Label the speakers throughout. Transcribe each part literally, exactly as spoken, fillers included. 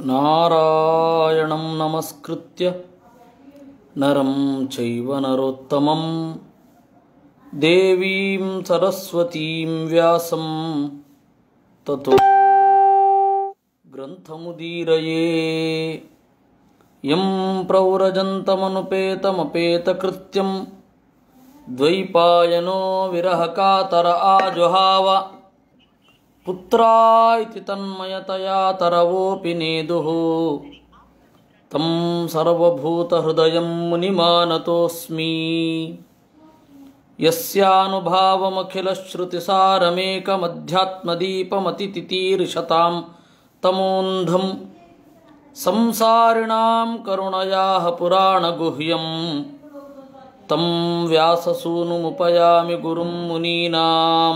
Speaker 1: ನಾರಾಯಣಂ ನಮಸ್ಕೃತ್ಯ ನರಂ ಚೈವ ನರೋತ್ತಮಂ ದೇವೀಂ ಸರಸ್ವತೀಂ ವ್ಯಾಸಂ ತತೋ ಗ್ರಂಥಮುದೀರಯೇ ಯಂ ಪ್ರವ್ರಜಂತಮನುಪೇತಮಪೇತಕೃತ್ಯಂ ದ್ವೈಪಾಯನೋ ವಿರಹಕಾತರ ಆಜುಹಾವ ಪುತ್ರಾಯಿತಿ ತನ್ಮಯತಯಾ ತರವೋಪಿ ನೇದುಃ ತಂ ಸರ್ವಭೂತಹೃದಯಂ ಮುನಿಮಾನತೋಸ್ಮಿ ಯಸ್ಯಾನುಭಾವಮಖಿಲಶ್ರುತಿಸಾರಮೇಕಮಧ್ಯಾತ್ಮದೀಪಮತಿತಿತೀರ್ಷತಾಂ ತಮೋಂಧಂ ಸಂಸಾರಿಣಾಂ ಕರುಣಯಾಃ ಪುರಾಣಗುಹ್ಯಂ ತಂ ವ್ಯಾಸಸೂನುಮುಪಯಾಮಿ ಗುರುಂ ಮುನೀನಾಂ.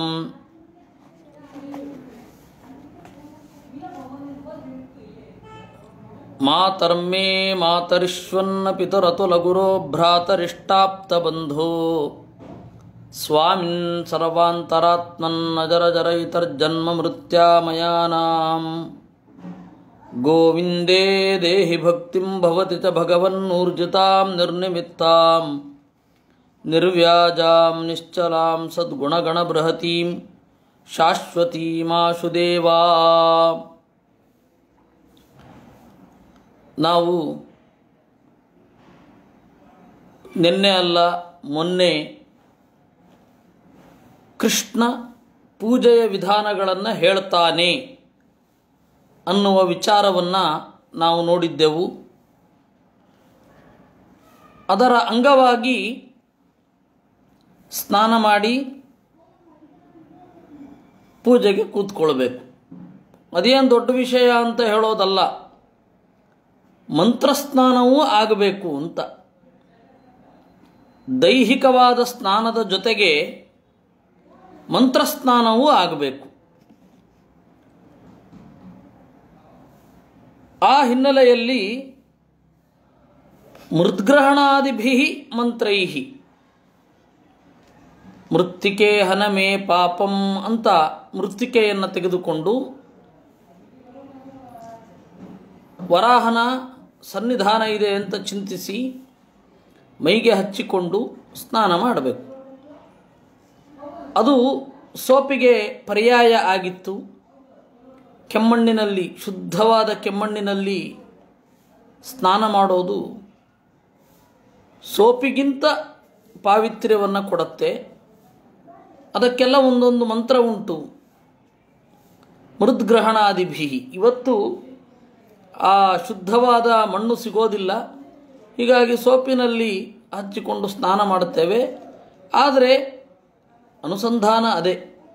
Speaker 1: ಮಾತರ್ಮೇ ಮಾತರಿಶ್ವನ್ನ ಪಿತರತುಲಗುರೋ ಭ್ರಾತರಿಷ್ಟಾಪ್ತಬಂಧೋ ಸ್ವಾಮಿನ್ ಸರ್ವಾಂತರಾತ್ಮನ್ನಜರಜರೈತರ್ಜನ್ಮ ಮೃತ್ಯಾಮಯಾನಾಂ. ಗೋವಿಂದೇ ದೇಹಿ ಭಕ್ತಿಂ ಭವತಿ ಚ ಭಗವನ್ನೂರ್ಜಿತಾಂ ನಿರ್ನಿಮಿತ್ತಾಂ ನಿರ್ವ್ಯಾಜಾಂ ನಿಶ್ಚಲಾಂ ಸದ್ಗುಣಗಣಬೃಹತೀಂ ಶಾಶ್ವತೀಮಾಶು ದೇವಾ. ನಾವು ನಿನ್ನೆ ಅಲ್ಲ ಮೊನ್ನೆ ಕೃಷ್ಣ ಪೂಜೆಯ ವಿಧಾನಗಳನ್ನು ಹೇಳ್ತಾನೆ ಅನ್ನುವ ವಿಚಾರವನ್ನು ನಾವು ನೋಡಿದ್ದೆವು. ಅದರ ಅಂಗವಾಗಿ ಸ್ನಾನ ಮಾಡಿ ಪೂಜೆಗೆ ಕೂತ್ಕೊಳ್ಬೇಕು. ಅದೇನು ದೊಡ್ಡ ವಿಷಯ ಅಂತ ಹೇಳೋದಲ್ಲ, ಮಂತ್ರಸ್ನಾನವೂ ಆಗಬೇಕು ಅಂತ. ದೈಹಿಕವಾದ ಸ್ನಾನದ ಜೊತೆಗೆ ಮಂತ್ರಸ್ನಾನವೂ ಆಗಬೇಕು. ಆ ಹಿನ್ನೆಲೆಯಲ್ಲಿ ಮೃದ್ಗ್ರಹಣಾದಿಭಿ ಮಂತ್ರೈ ಮೃತ್ತಿಕೆ ಹನಮೇ ಪಾಪಂ ಅಂತ ಮೃತ್ತಿಕೆಯನ್ನು ತೆಗೆದುಕೊಂಡು ವರಾಹನ ಸನ್ನಿಧಾನ ಇದೆ ಅಂತ ಚಿಂತಿಸಿ ಮೈಗೆ ಹಚ್ಚಿಕೊಂಡು ಸ್ನಾನ ಮಾಡಬೇಕು. ಅದು ಸೋಪಿಗೆ ಪರ್ಯಾಯ ಆಗಿತ್ತು. ಕೆಮ್ಮಣ್ಣಿನಲ್ಲಿ, ಶುದ್ಧವಾದ ಕೆಮ್ಮಣ್ಣಿನಲ್ಲಿ ಸ್ನಾನ ಮಾಡೋದು ಸೋಪಿಗಿಂತ ಪಾವಿತ್ರ್ಯವನ್ನು ಕೊಡುತ್ತೆ. ಅದಕ್ಕೆಲ್ಲ ಒಂದೊಂದು ಮಂತ್ರ ಉಂಟು. ಮೃದ್ಗ್ರಹಣಾದಿಭಿ, ಇವತ್ತು ಆ ಶುದ್ಧವಾದ ಮಣ್ಣು ಸಿಗೋದಿಲ್ಲ, ಹೀಗಾಗಿ ಸೋಪಿನಲ್ಲಿ ಹಚ್ಚಿಕೊಂಡು ಸ್ನಾನ ಮಾಡುತ್ತೇವೆ. ಆದರೆ ಅನುಸಂಧಾನ ಅದೇ,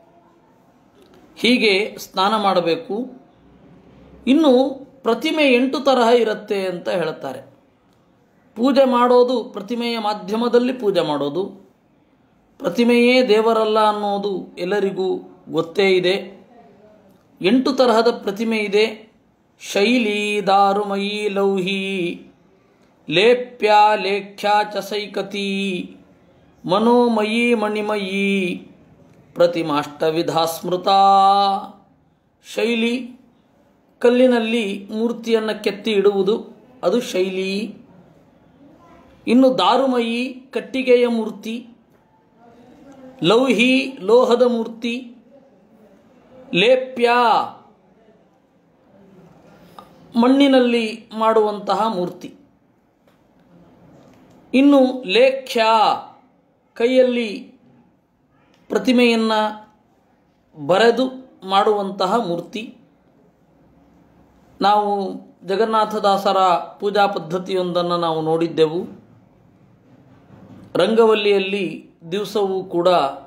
Speaker 1: ಹೀಗೆ ಸ್ನಾನ ಮಾಡಬೇಕು. ಇನ್ನು ಪ್ರತಿಮೆ ಎಂಟು ತರಹ ಇರುತ್ತೆ ಅಂತ ಹೇಳ್ತಾರೆ. ಪೂಜೆ ಮಾಡೋದು ಪ್ರತಿಮೆಯ ಮಾಧ್ಯಮದಲ್ಲಿ ಪೂಜೆ ಮಾಡೋದು. ಪ್ರತಿಮೆಯೇ ದೇವರಲ್ಲ ಅನ್ನೋದು ಎಲ್ಲರಿಗೂ ಗೊತ್ತೇ ಇದೆ. ಎಂಟು ತರಹದ ಪ್ರತಿಮೆ ಇದೆ. ಶೈಲಿ ದಾರುಮಯೀ ಲೌಹಿ ಲೇಪ್ಯ ಲೇಖ್ಯಾ ಚ ಸೈಕತಿ ಮನೋಮಯೀ ಮಣಿಮಯೀ ಪ್ರತಿಮಾಷ್ಟವಿಧ ಸ್ಮೃತಾ. ಶೈಲಿ, ಕಲ್ಲಿನಲ್ಲಿ ಮೂರ್ತಿಯನ್ನು ಕೆತ್ತಿ ಇಡುವುದು, ಅದು ಶೈಲಿ. ಇನ್ನು ದಾರುಮಯಿ, ಕಟ್ಟಿಗೆಯ ಮೂರ್ತಿ. ಲೌಹಿ, ಲೋಹದ ಮೂರ್ತಿ. ಲೇಪ್ಯ, ಮಣ್ಣಿನಲ್ಲಿ ಮಾಡುವಂತಹ ಮೂರ್ತಿ. ಇನ್ನು ಲೇಖ್ಯ, ಕೈಯಲ್ಲಿ ಪ್ರತಿಮೆಯನ್ನು ಬರೆದು ಮಾಡುವಂತಹ ಮೂರ್ತಿ. ನಾವು ಜಗನ್ನಾಥದಾಸರ ಪೂಜಾ ಪದ್ಧತಿಯೊಂದನ್ನು ನಾವು ನೋಡಿದ್ದೆವು. ರಂಗವಲ್ಲಿಯಲ್ಲಿ ದಿವಸವೂ ಕೂಡ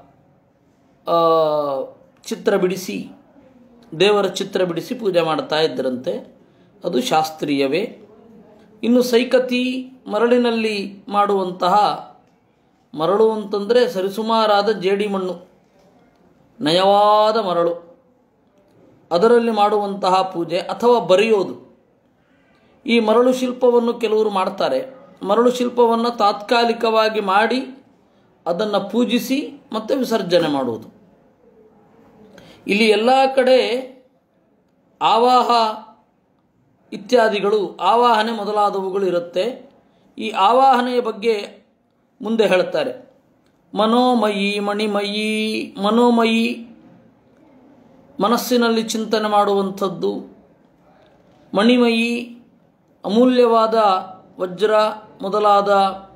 Speaker 1: ಚಿತ್ರ ಬಿಡಿಸಿ, ದೇವರ ಚಿತ್ರ ಬಿಡಿಸಿ ಪೂಜೆ ಮಾಡ್ತಾ ಇದ್ದರಂತೆ. ಅದು ಶಾಸ್ತ್ರೀಯವೇ. ಇನ್ನು ಸೈಕತಿ, ಮರಳಿನಲ್ಲಿ ಮಾಡುವಂತಹ, ಮರಳು ಅಂತಂದರೆ ಸರಿಸುಮಾರಾದ ಜೇಡಿ ಮಣ್ಣು, ನಯವಾದ ಮರಳು, ಅದರಲ್ಲಿ ಮಾಡುವಂತಹ ಪೂಜೆ ಅಥವಾ ಬರೆಯೋದು. ಈ ಮರಳು ಶಿಲ್ಪವನ್ನು ಕೆಲವರು ಮಾಡ್ತಾರೆ. ಮರಳು ಶಿಲ್ಪವನ್ನು ತಾತ್ಕಾಲಿಕವಾಗಿ ಮಾಡಿ ಅದನ್ನು ಪೂಜಿಸಿ ಮತ್ತೆ ವಿಸರ್ಜನೆ ಮಾಡುವುದು. ಇಲ್ಲಿ ಎಲ್ಲ ಕಡೆ ಆವಾಹ ಇತ್ಯಾದಿಗಳು ಆವಾಹನೆ ಮೊದಲಾದವುಗಳು ಇರುತ್ತೆ. ಈ ಆವಾಹನೆಯ ಬಗ್ಗೆ ಮುಂದೆ ಹೇಳ್ತಾರೆ. ಮನೋಮಯಿ ಮಣಿಮಯಿ, ಮನೋಮಯಿ ಮನಸ್ಸಿನಲ್ಲಿ ಚಿಂತನೆ ಮಾಡುವಂಥದ್ದು, ಮಣಿಮಯಿ ಅಮೂಲ್ಯವಾದ ವಜ್ರ ಮೊದಲಾದ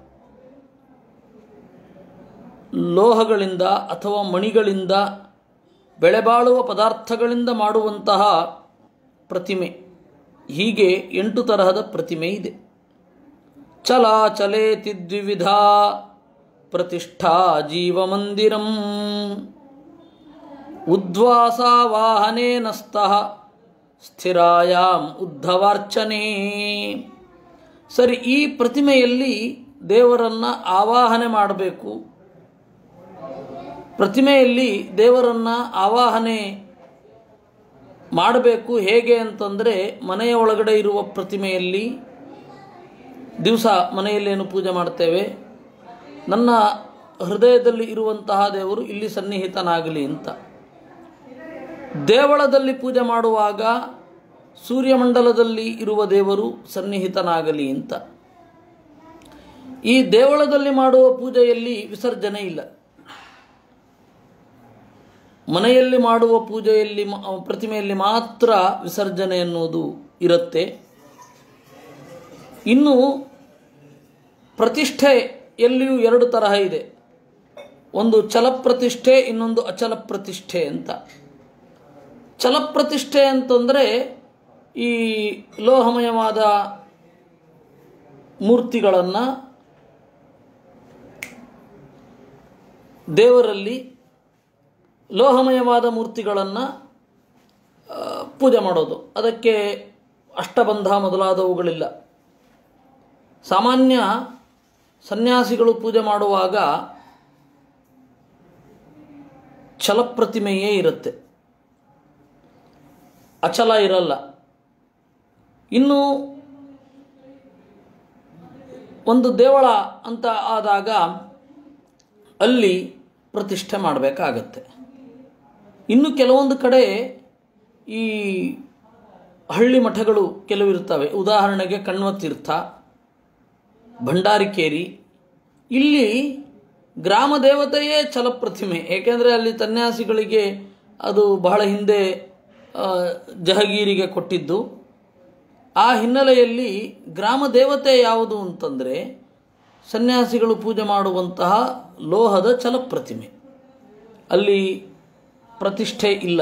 Speaker 1: ಲೋಹಗಳಿಂದ ಅಥವಾ ಮಣಿಗಳಿಂದ ಬೆಳೆಬಾಳುವ ಪದಾರ್ಥಗಳಿಂದ ಮಾಡುವಂತಹ ಪ್ರತಿಮೆ. ಹೀಗೆ ಎಂಟು ತರಹದ ಪ್ರತಿಮೆ ಇದೆ. ಚಲ ಚಲೇತಿ ದ್ವಿವಿಧ ಪ್ರತಿಷ್ಠಾ ಜೀವಮಂದಿರಂ ಉದ್ವಾಸಾವಾಹನೇನಸ್ತಃ ಸ್ಥಿರಾಯಾಂ ಉದ್ಧವಾರ್ಚನೆ. ಸರಿ, ಈ ಪ್ರತಿಮೆಯಲ್ಲಿ ದೇವರನ್ನು ಆವಾಹನೆ ಮಾಡಬೇಕು. ಪ್ರತಿಮೆಯಲ್ಲಿ ದೇವರನ್ನು ಆವಾಹನೆ ಮಾಡಬೇಕು. ಹೇಗೆ ಅಂತಂದರೆ, ಮನೆಯ ಒಳಗಡೆ ಇರುವ ಪ್ರತಿಮೆಯಲ್ಲಿ ದಿವಸ ಮನೆಯಲ್ಲೇನು ಪೂಜೆ ಮಾಡ್ತೇವೆ, ನನ್ನ ಹೃದಯದಲ್ಲಿ ಇರುವಂತಹ ದೇವರು ಇಲ್ಲಿ ಸನ್ನಿಹಿತನಾಗಲಿ ಅಂತ. ದೇವಳದಲ್ಲಿ ಪೂಜೆ ಮಾಡುವಾಗ ಸೂರ್ಯಮಂಡಲದಲ್ಲಿ ಇರುವ ದೇವರು ಸನ್ನಿಹಿತನಾಗಲಿ ಅಂತ. ಈ ದೇವಳದಲ್ಲಿ ಮಾಡುವ ಪೂಜೆಯಲ್ಲಿ ವಿಸರ್ಜನೆ ಇಲ್ಲ. ಮನೆಯಲ್ಲಿ ಮಾಡುವ ಪೂಜೆಯಲ್ಲಿ ಪ್ರತಿಮೆಯಲ್ಲಿ ಮಾತ್ರ ವಿಸರ್ಜನೆ ಎನ್ನುವುದು ಇರುತ್ತೆ. ಇನ್ನು ಪ್ರತಿಷ್ಠೆಯಲ್ಲಿಯೂ ಎರಡು ತರಹ ಇದೆ. ಒಂದು ಚಲಪ್ರತಿಷ್ಠೆ, ಇನ್ನೊಂದು ಅಚಲ ಪ್ರತಿಷ್ಠೆ ಅಂತ. ಚಲಪ್ರತಿಷ್ಠೆ ಅಂತಂದರೆ ಈ ಲೋಹಮಯವಾದ ಮೂರ್ತಿಗಳನ್ನು ದೇವರಲ್ಲಿ ಲೋಹಮಯವಾದ ಮೂರ್ತಿಗಳನ್ನು ಪೂಜೆ ಮಾಡೋದು. ಅದಕ್ಕೆ ಅಷ್ಟಬಂಧ ಮೊದಲಾದವುಗಳಿಲ್ಲ. ಸಾಮಾನ್ಯ ಸನ್ಯಾಸಿಗಳು ಪೂಜೆ ಮಾಡುವಾಗ ಛಲಪ್ರತಿಮೆಯೇ ಇರುತ್ತೆ, ಅಚಲ ಇರಲ್ಲ. ಇನ್ನು ಒಂದು ದೇವಳ ಅಂತ ಆದಾಗ ಅಲ್ಲಿ ಪ್ರತಿಷ್ಠೆ ಮಾಡಬೇಕಾಗತ್ತೆ. ಇನ್ನು ಕೆಲವೊಂದು ಕಡೆ ಈ ಹಳ್ಳಿ ಮಠಗಳು ಕೆಲವಿರ್ತವೆ. ಉದಾಹರಣೆಗೆ ಕಣ್ವತೀರ್ಥ, ಭಂಡಾರಿಕೇರಿ. ಇಲ್ಲಿ ಗ್ರಾಮ ದೇವತೆಯೇ ಛಲಪ್ರತಿಮೆ. ಏಕೆಂದರೆ ಅಲ್ಲಿ ಸನ್ಯಾಸಿಗಳಿಗೆ ಅದು ಬಹಳ ಹಿಂದೆ ಜಹಗೀರಿಗೆ ಕೊಟ್ಟಿದ್ದು. ಆ ಹಿನ್ನೆಲೆಯಲ್ಲಿ ಗ್ರಾಮ ದೇವತೆ ಯಾವುದು ಅಂತಂದರೆ ಸನ್ಯಾಸಿಗಳು ಪೂಜೆ ಮಾಡುವಂತಹ ಲೋಹದ ಛಲಪ್ರತಿಮೆ. ಅಲ್ಲಿ ಪ್ರತಿಷ್ಠೆ ಇಲ್ಲ.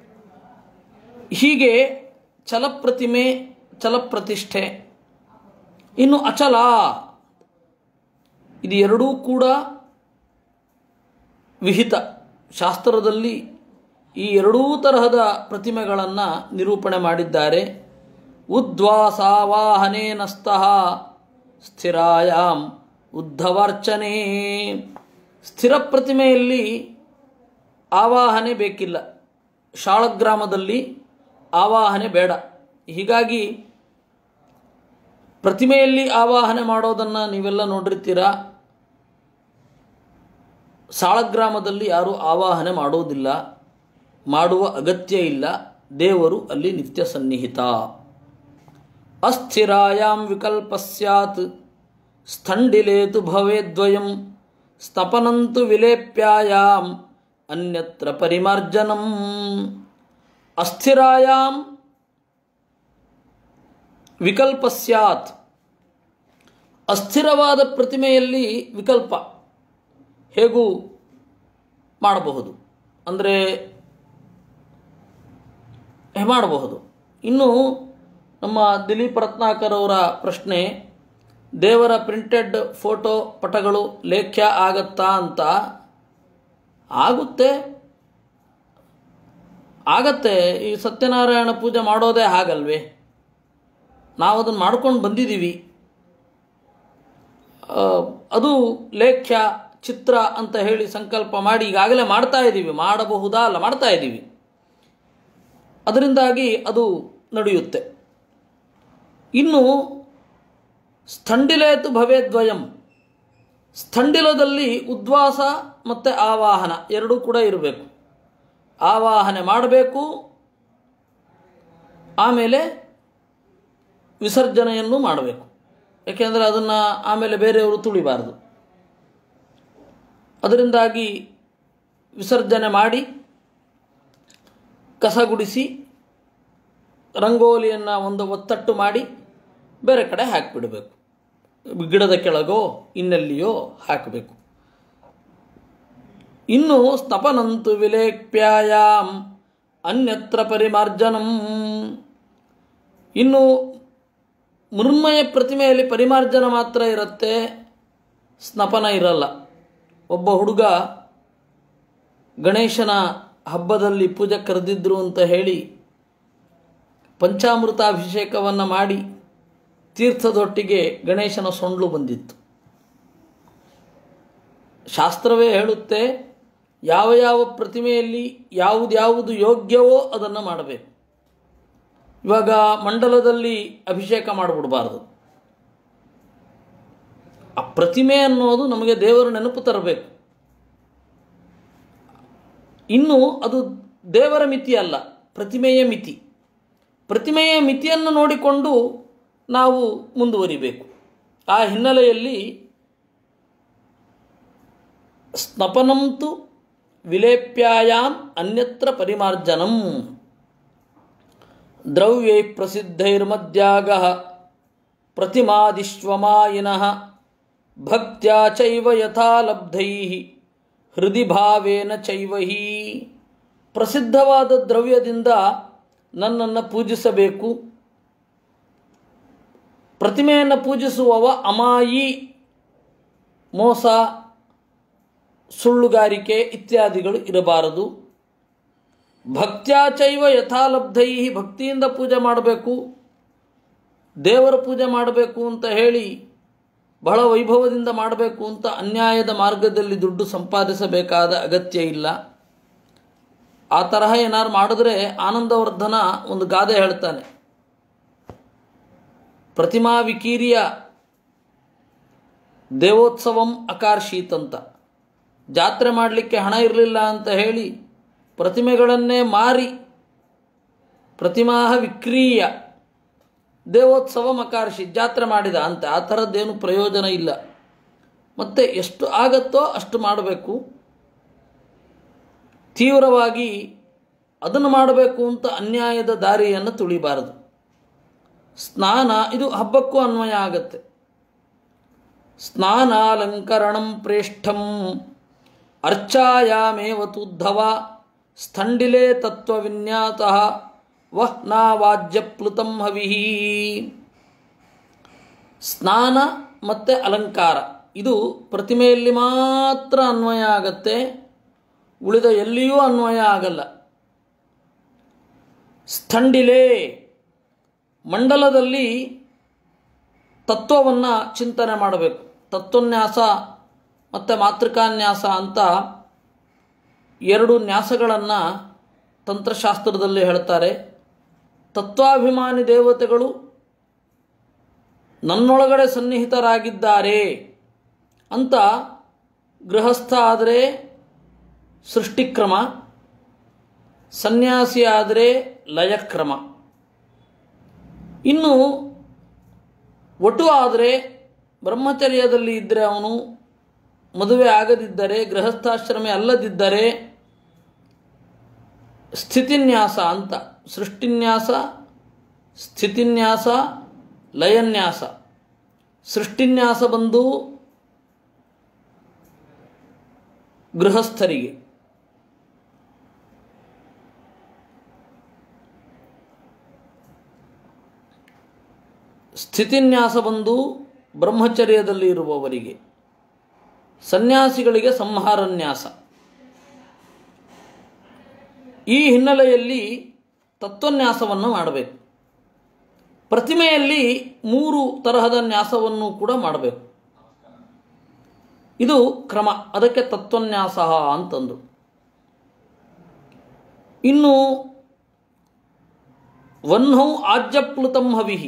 Speaker 1: ಹೀಗೆ ಛಲಪ್ರತಿಮೆ, ಛಲಪ್ರತಿಷ್ಠೆ. ಇನ್ನು ಅಚಲ, ಇದು ಎರಡೂ ಕೂಡ ವಿಹಿತ. ಶಾಸ್ತ್ರದಲ್ಲಿ ಈ ಎರಡೂ ತರಹದ ಪ್ರತಿಮೆಗಳನ್ನು ನಿರೂಪಣೆ ಮಾಡಿದ್ದಾರೆ. ಉದ್ವಾಸಾವಾಹನೇನಸ್ತಃ ಸ್ಥಿರಾಯಾಂ ಉದ್ಧವಾರ್ಚನೆ. ಸ್ಥಿರ ಪ್ರತಿಮೆಯಲ್ಲಿ ಆವಾಹನೆ ಬೇಕಿಲ್ಲ. ಶಾಳಗ್ರಾಮದಲ್ಲಿ ಆವಾಹನೆ ಬೇಡ. ಹೀಗಾಗಿ ಪ್ರತಿಮೆಯಲ್ಲಿ ಆವಾಹನೆ ಮಾಡೋದನ್ನು ನೀವೆಲ್ಲ ನೋಡಿರ್ತೀರಾ. ಸಾಳಗ್ರಾಮದಲ್ಲಿ ಯಾರೂ ಆವಾಹನೆ ಮಾಡೋದಿಲ್ಲ, ಮಾಡುವ ಅಗತ್ಯ ಇಲ್ಲ. ದೇವರು ಅಲ್ಲಿ ನಿತ್ಯ ಸನ್ನಿಹಿತ. ಅಸ್ಥಿರಾಯಾಂ ವಿಕಲ್ಪ ಸ್ಯಾತ್ ಸ್ಥಂಡಿಲೇತು ಭವೇದ್ವಯಂ ಸ್ತಪನಂತು ವಿಲೇಪ್ಯಾಯಾಂ ಅನ್ಯತ್ರ ಪರಿಮಾರ್ಜನಂ. ಅಸ್ಥಿರಾಯಾಂ ವಿಕಲ್ಪ ಸ್ಯಾತ್. ಅಸ್ಥಿರವಾದ ಪ್ರತಿಮೆಯಲ್ಲಿ ವಿಕಲ್ಪ ಹೇಗೂ ಮಾಡಬಹುದು, ಅಂದರೆ ಮಾಡಬಹುದು. ಇನ್ನು ನಮ್ಮ ದಿಲೀಪ್ ರತ್ನಾಕರ್ ಅವರ ಪ್ರಶ್ನೆ, ದೇವರ ಪ್ರಿಂಟೆಡ್ ಫೋಟೋ ಪಟಗಳು ಲೇಖ್ಯ ಆಗತ್ತಾ ಅಂತ. ಆಗುತ್ತೆ ಆಗತ್ತೆ ಈ ಸತ್ಯನಾರಾಯಣ ಪೂಜೆ ಮಾಡೋದೇ ಹಾಗಲ್ವೇ? ನಾವು ಅದನ್ನು ಮಾಡ್ಕೊಂಡು ಬಂದಿದ್ದೀವಿ. ಅದು ಲೇಖ್ಯ ಚಿತ್ರ ಅಂತ ಹೇಳಿ ಸಂಕಲ್ಪ ಮಾಡಿ ಈಗಾಗಲೇ ಮಾಡ್ತಾ ಇದ್ದೀವಿ. ಮಾಡಬಹುದಾ? ಅಲ್ಲ, ಮಾಡ್ತಾ ಇದ್ದೀವಿ. ಅದರಿಂದಾಗಿ ಅದು ನಡೆಯುತ್ತೆ. ಇನ್ನು ಸ್ಥಂಡಿಲೇತು ಭವೇದ್ವಯಂ. ಸ್ಥಂಡಿಲದಲ್ಲಿ ಉದ್ವಾಸ ಮತ್ತು ಆವಾಹನ ಎರಡೂ ಕೂಡ ಇರಬೇಕು. ಆವಾಹನೆ ಮಾಡಬೇಕು, ಆಮೇಲೆ ವಿಸರ್ಜನೆಯನ್ನು ಮಾಡಬೇಕು. ಏಕೆಂದರೆ ಅದನ್ನು ಆಮೇಲೆ ಬೇರೆಯವರು ತುಳಿಬಾರದು. ಅದರಿಂದಾಗಿ ವಿಸರ್ಜನೆ ಮಾಡಿ ಕಸ ಗುಡಿಸಿ ರಂಗೋಲಿಯನ್ನು ಒಂದು ಒತ್ತಟ್ಟು ಮಾಡಿ ಬೇರೆ ಕಡೆ ಹಾಕಿಬಿಡಬೇಕು. ಗಿಡದ ಕೆಳಗೋ ಇನ್ನೆಲ್ಲಿಯೋ ಹಾಕಬೇಕು. ಇನ್ನು ಸ್ತಪನಂತು ವಿಲೇಪ್ಯಾಯಾಮ್ ಅನ್ಯತ್ರ ಪರಿಮಾರ್ಜನಂ. ಇನ್ನು ಮೃಣ್ಮಯ ಪ್ರತಿಮೆಯಲ್ಲಿ ಪರಿಮಾರ್ಜನ ಮಾತ್ರ ಇರುತ್ತೆ, ಸ್ನಪನ ಇರಲ್ಲ. ಒಬ್ಬ ಹುಡುಗ ಗಣೇಶನ ಹಬ್ಬದಲ್ಲಿ ಪೂಜೆ ಕರೆದಿದ್ರು ಅಂತ ಹೇಳಿ ಪಂಚಾಮೃತಾಭಿಷೇಕವನ್ನು ಮಾಡಿ ತೀರ್ಥದೊಟ್ಟಿಗೆ ಗಣೇಶನ ಸೊಂಡ್ಲು ಬಂದಿತ್ತು. ಶಾಸ್ತ್ರವೇ ಹೇಳುತ್ತೆ, ಯಾವ ಯಾವ ಪ್ರತಿಮೆಯಲ್ಲಿ ಯಾವುದ್ಯಾವುದು ಯೋಗ್ಯವೋ ಅದನ್ನು ಮಾಡಬೇಕು. ಇವಾಗ ಮಂಡಲದಲ್ಲಿ ಅಭಿಷೇಕ ಮಾಡಿಬಿಡಬಾರ್ದು. ಆ ಪ್ರತಿಮೆ ಅನ್ನೋದು ನಮಗೆ ದೇವರ ನೆನಪು ತರಬೇಕು. ಇನ್ನು ಅದು ದೇವರ ಮಿತಿ ಅಲ್ಲ, ಪ್ರತಿಮೆಯ ಮಿತಿ. ಪ್ರತಿಮೆಯ ಮಿತಿಯನ್ನು ನೋಡಿಕೊಂಡು ನಾವು ಮುಂದುವರಿಬೇಕು. ಆ ಹಿನ್ನೆಲೆಯಲ್ಲಿ ಸ್ನಪನಂತು ವಿಲೇಪ್ಯಾಯಾಮ್ ಅನ್ಯತ್ರ ಪರಿಮಾರ್ಜನಂ ದ್ರವ್ಯೈ ಪ್ರಸಿದ್ಧೈರ್ಮದ್ಯಾಗಃ ಪ್ರತಿಮಾದಿಶ್ವಮಾಯಿನಃ ಭಕ್ತ್ಯಾ ಚೈವ ಯಥಾ ಲಬ್ಧೈಃ ಹೃದಿ ಭಾವೇನ ಚೈವಹಿ. ಪ್ರಸಿದ್ಧವಾದ ದ್ರವ್ಯದಿಂದ ನನ್ನನ್ನು ಪೂಜಿಸಬೇಕು. ಪ್ರತಿಮೆಯನ್ನು ಪೂಜಿಸುವವ ಅಮಾಯಿ, ಮೋಸ, ಸುಳ್ಳುಗಾರಿಕೆ ಇತ್ಯಾದಿಗಳು ಇರಬಾರದು. ಭಕ್ತ್ಯಾಚೈವ ಯಥಾಲಬ್ಧೈ, ಭಕ್ತಿಯಿಂದ ಪೂಜೆ ಮಾಡಬೇಕು. ದೇವರ ಪೂಜೆ ಮಾಡಬೇಕು ಅಂತ ಹೇಳಿ ಬಹಳ ವೈಭವದಿಂದ ಮಾಡಬೇಕು ಅಂತ ಅನ್ಯಾಯದ ಮಾರ್ಗದಲ್ಲಿ ದುಡ್ಡು ಸಂಪಾದಿಸಬೇಕಾದ ಅಗತ್ಯ ಇಲ್ಲ. ಆ ತರಹ ಏನಾರು ಮಾಡಿದ್ರೆ ಆನಂದವರ್ಧನ ಒಂದು ಗಾದೆ ಹೇಳ್ತಾನೆ, ಪ್ರತಿಮಾ ವಿಕೀರ್ಯ ದೇವೋತ್ಸವಂ ಅಕಾರ್ಷೀತ್ ಅಂತ. ಜಾತ್ರೆ ಮಾಡಲಿಕ್ಕೆ ಹಣ ಇರಲಿಲ್ಲ ಅಂತ ಹೇಳಿ ಪ್ರತಿಮೆಗಳನ್ನೇ ಮಾರಿ ಪ್ರತಿಮಾ ವಿಕ್ರೀಯ ದೇವೋತ್ಸವ ಮಕಾರ್ಷಿ ಜಾತ್ರೆ ಮಾಡಿದ ಅಂತ. ಆ ಥರದ್ದೇನು ಪ್ರಯೋಜನ ಇಲ್ಲ. ಮತ್ತು ಎಷ್ಟು ಆಗತ್ತೋ ಅಷ್ಟು ಮಾಡಬೇಕು. ತೀವ್ರವಾಗಿ ಅದನ್ನು ಮಾಡಬೇಕು ಅಂತ ಅನ್ಯಾಯದ ದಾರಿಯನ್ನು ತುಳಿಬಾರದು. ಸ್ನಾನ ಇದು ಹಬ್ಬಕ್ಕೂ ಅನ್ವಯ ಆಗತ್ತೆ. ಸ್ನಾನಾಲಂಕರಣಂ ಪ್ರೇಷ್ಠಂ ಅರ್ಚಾಯಾಮೇವ ತುದ್ಧವ ಸ್ಥಂಡಿಲೇ ತತ್ವವಿನ್ಯಾತಃ ವಹ್ ನಾವಾಜ್ಯಪ್ಲುತಂ ಹವಿಹಿ. ಸ್ನಾನ ಮತ್ತು ಅಲಂಕಾರ ಇದು ಪ್ರತಿಮೆಯಲ್ಲಿ ಮಾತ್ರ ಅನ್ವಯ ಆಗತ್ತೆ, ಉಳಿದ ಎಲ್ಲಿಯೂ ಅನ್ವಯ ಆಗಲ್ಲ. ಸ್ಥಂಡಿಲೇ ಮಂಡಲದಲ್ಲಿ ತತ್ವವನ್ನು ಚಿಂತನೆ ಮಾಡಬೇಕು. ತತ್ವನ್ಯಾಸ ಮತ್ತು ಮಾತೃಕಾನ್ಯಾಸ ಅಂತ ಎರಡು ನ್ಯಾಸಗಳನ್ನು ತಂತ್ರಶಾಸ್ತ್ರದಲ್ಲಿ ಹೇಳ್ತಾರೆ. ತತ್ವಾಭಿಮಾನಿ ದೇವತೆಗಳು ನನ್ನೊಳಗಡೆ ಸನ್ನಿಹಿತರಾಗಿದ್ದಾರೆ ಅಂತ ಗೃಹಸ್ಥ ಆದರೆ ಸೃಷ್ಟಿಕ್ರಮ, ಸನ್ಯಾಸಿ ಆದರೆ ಲಯಕ್ರಮ. ಇನ್ನು ಒಟು ಆದರೆ ಬ್ರಹ್ಮಚರ್ಯದಲ್ಲಿ ಇದ್ದರೆ ಅವನು, ಮದುವೆ ಆಗದಿದ್ದರೆ, ಗೃಹಸ್ಥಾಶ್ರಮೆ ಅಲ್ಲದಿದ್ದರೆ ಸ್ಥಿತಿನ್ಯಾಸ ಅಂತ. ಸೃಷ್ಟಿನ್ಯಾಸ, ಸ್ಥಿತಿನ್ಯಾಸ, ಲಯನ್ಯಾಸ. ಸೃಷ್ಟಿನ್ಯಾಸ ಬಂದು ಗೃಹಸ್ಥರಿಗೆ, ಸ್ಥಿತಿನ್ಯಾಸ ಬಂದು ಬ್ರಹ್ಮಚರ್ಯದಲ್ಲಿ ಇರುವವರಿಗೆ, ಸನ್ಯಾಸಿಗಳಿಗೆ ಸಂಹಾರನ್ಯಾಸ. ಈ ಹಿನ್ನೆಲೆಯಲ್ಲಿ ತತ್ವನ್ಯಾಸವನ್ನು ಮಾಡಬೇಕು. ಪ್ರತಿಮೆಯಲ್ಲಿ ಮೂರು ತರಹದ ನ್ಯಾಸವನ್ನು ಕೂಡ ಮಾಡಬೇಕು. ಇದು ಕ್ರಮ, ಅದಕ್ಕೆ ತತ್ವನ್ಯಾಸ ಅಂತಂದು. ಇನ್ನು ವಹ್ನೌ ಆಜ್ಯಪ್ಲುತಂ ಹವಿಹಿ,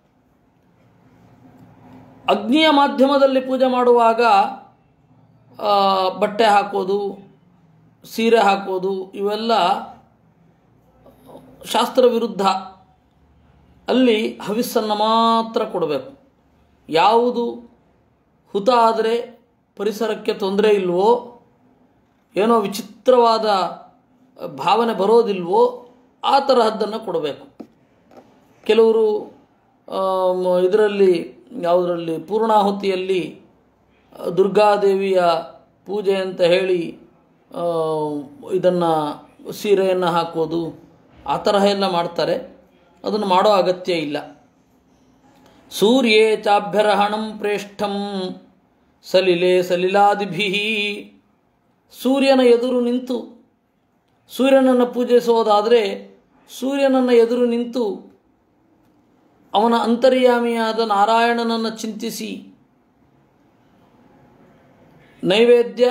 Speaker 1: ಅಗ್ನಿಯ ಮಾಧ್ಯಮದಲ್ಲಿ ಪೂಜೆ ಮಾಡುವಾಗ ಬಟ್ಟೆ ಹಾಕೋದು, ಸೀರೆ ಹಾಕೋದು ಇವೆಲ್ಲ ಶಾಸ್ತ್ರ ವಿರುದ್ಧ. ಅಲ್ಲಿ ಹವಿಸ್ಸನ್ನು ಮಾತ್ರ ಕೊಡಬೇಕು. ಯಾವುದು ಹುತ ಆದರೆ ಪರಿಸರಕ್ಕೆ ತೊಂದರೆ ಇಲ್ವೋ, ಏನೋ ವಿಚಿತ್ರವಾದ ಭಾವನೆ ಬರೋದಿಲ್ವೋ ಆ ತರಹದ್ದನ್ನು ಕೊಡಬೇಕು. ಕೆಲವರು ಇದರಲ್ಲಿ ಯಾವುದರಲ್ಲಿ ಪೂರ್ಣಾಹುತಿಯಲ್ಲಿ ದುರ್ಗಾದೇವಿಯ ಪೂಜೆ ಅಂತ ಹೇಳಿ ಇದನ್ನು ಸೀರೆಯನ್ನು ಹಾಕೋದು ಆ ತರಹ ಎಲ್ಲ ಮಾಡ್ತಾರೆ. ಅದನ್ನು ಮಾಡೋ ಅಗತ್ಯ ಇಲ್ಲ. ಸೂರ್ಯೇ ಚಾಭ್ಯರಹಣಂ ಪ್ರೇಷ್ಠಂ ಸಲಿಲೆ ಸಲಿಲಾದಿಭಿ. ಸೂರ್ಯನ ಎದುರು ನಿಂತು ಸೂರ್ಯನನ್ನು ಪೂಜಿಸೋದಾದರೆ ಸೂರ್ಯನನ್ನು ಎದುರು ನಿಂತು ಅವನ ಅಂತರ್ಯಾಮಿಯಾದ ನಾರಾಯಣನನ್ನು ಚಿಂತಿಸಿ ನೈವೇದ್ಯ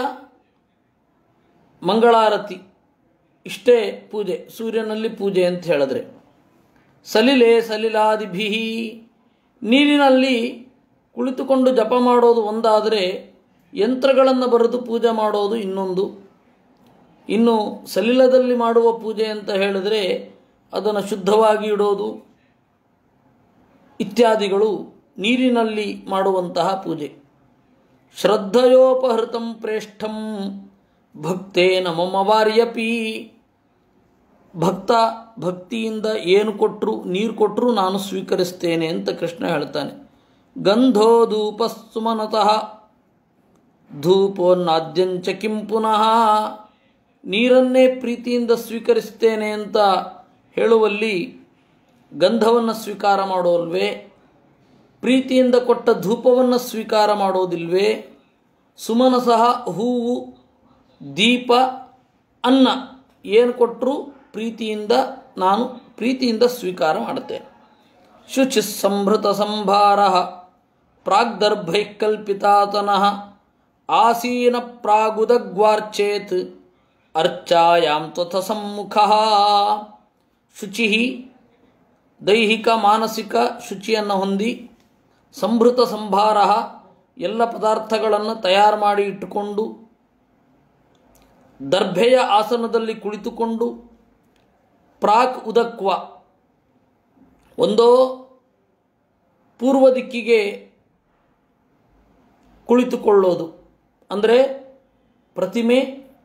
Speaker 1: ಮಂಗಳಾರತಿ ಇಷ್ಟೇ ಪೂಜೆ, ಸೂರ್ಯನಲ್ಲಿ ಪೂಜೆ ಅಂತ ಹೇಳಿದ್ರೆ. ಸಲಿಲೆ ಸಲಿಲಾದಿಭಿ, ನೀರಿನಲ್ಲಿ ಕುಳಿತುಕೊಂಡು ಜಪ ಮಾಡೋದು ಒಂದಾದರೆ ಯಂತ್ರಗಳನ್ನು ಬರೆದು ಪೂಜೆ ಮಾಡೋದು ಇನ್ನೊಂದು. ಇನ್ನು ಸಲಿಲದಲ್ಲಿ ಮಾಡುವ ಪೂಜೆ ಅಂತ ಹೇಳಿದರೆ ಅದನ್ನು ಶುದ್ಧವಾಗಿ ಇಡೋದು ಇತ್ಯಾದಿಗಳು ನೀರಿನಲ್ಲಿ ಮಾಡುವಂತಹ ಪೂಜೆ. ಶ್ರದ್ಧಯೋಪಹೃತಂ ಪ್ರೇಷ್ಠಂ ಭಕ್ತೇನ ಮಮ ವಾರ್ಯಪಿ. ಭಕ್ತ ಭಕ್ತಿಯಿಂದ ಏನು ಕೊಟ್ಟರು, ನೀರು ಕೊಟ್ಟರು ನಾನು ಸ್ವೀಕರಿಸ್ತೇನೆ ಅಂತ ಕೃಷ್ಣ ಹೇಳ್ತಾನೆ. ಗಂಧೋ ಧೂಪ ಸುಮನತಃ ಧೂಪೋನ್ನಾದ್ಯಂಚ ಕಿಂ ಪುನಃ. ನೀರನ್ನೇ ಪ್ರೀತಿಯಿಂದ ಸ್ವೀಕರಿಸ್ತೇನೆ ಅಂತ ಹೇಳುವಲ್ಲಿ ಗಂಧವನ್ನು ಸ್ವೀಕಾರ ಮಾಡೋಲ್ವೇ? ಪ್ರೀತಿಯಿಂದ ಕೊಟ್ಟ ಧೂಪವನ್ನು ಸ್ವೀಕಾರ ಮಾಡೋದಿಲ್ವೇ? ಸುಮನಸಃ ಹೂವು, ದೀಪ, ಅನ್ನ ಏನು ಕೊಟ್ಟರು ಪ್ರೀತಿಯಿಂದ ನಾನು ಪ್ರೀತಿಯಿಂದ ಸ್ವೀಕಾರ ಮಾಡುತ್ತೇನೆ. ಶುಚಿ ಸಂಭೃತ ಸಂಭಾರ ಪ್ರಾಗ್ದರ್ಭೈಕಲ್ಪಿತಾತನಃ ಆಸೀನ ಪ್ರಾಗುದಗ್ವಾರ್ಚೇತ್ ಅರ್ಚಾಯಾಂ ತ್ವಥ ಸಮ್ಮುಖಃ. ಶುಚಿ ದೈಹಿಕ ಮಾನಸಿಕ ಶುಚಿಯನ್ನು ಹೊಂದಿ, ಸಂಭೃತ ಸಂಭಾರ ಎಲ್ಲ ಪದಾರ್ಥಗಳನ್ನು ತಯಾರು ಮಾಡಿ ಇಟ್ಟುಕೊಂಡು, ದರ್ಭೆಯ ಆಸನದಲ್ಲಿ ಕುಳಿತುಕೊಂಡು, ಪ್ರಾಕ್ ಉದಕ್ವ ಒಂದೋ ಪೂರ್ವ ದಿಕ್ಕಿಗೆ ಕುಳಿತುಕೊಳ್ಳೋದು, ಅಂದರೆ ಪ್ರತಿಮೆ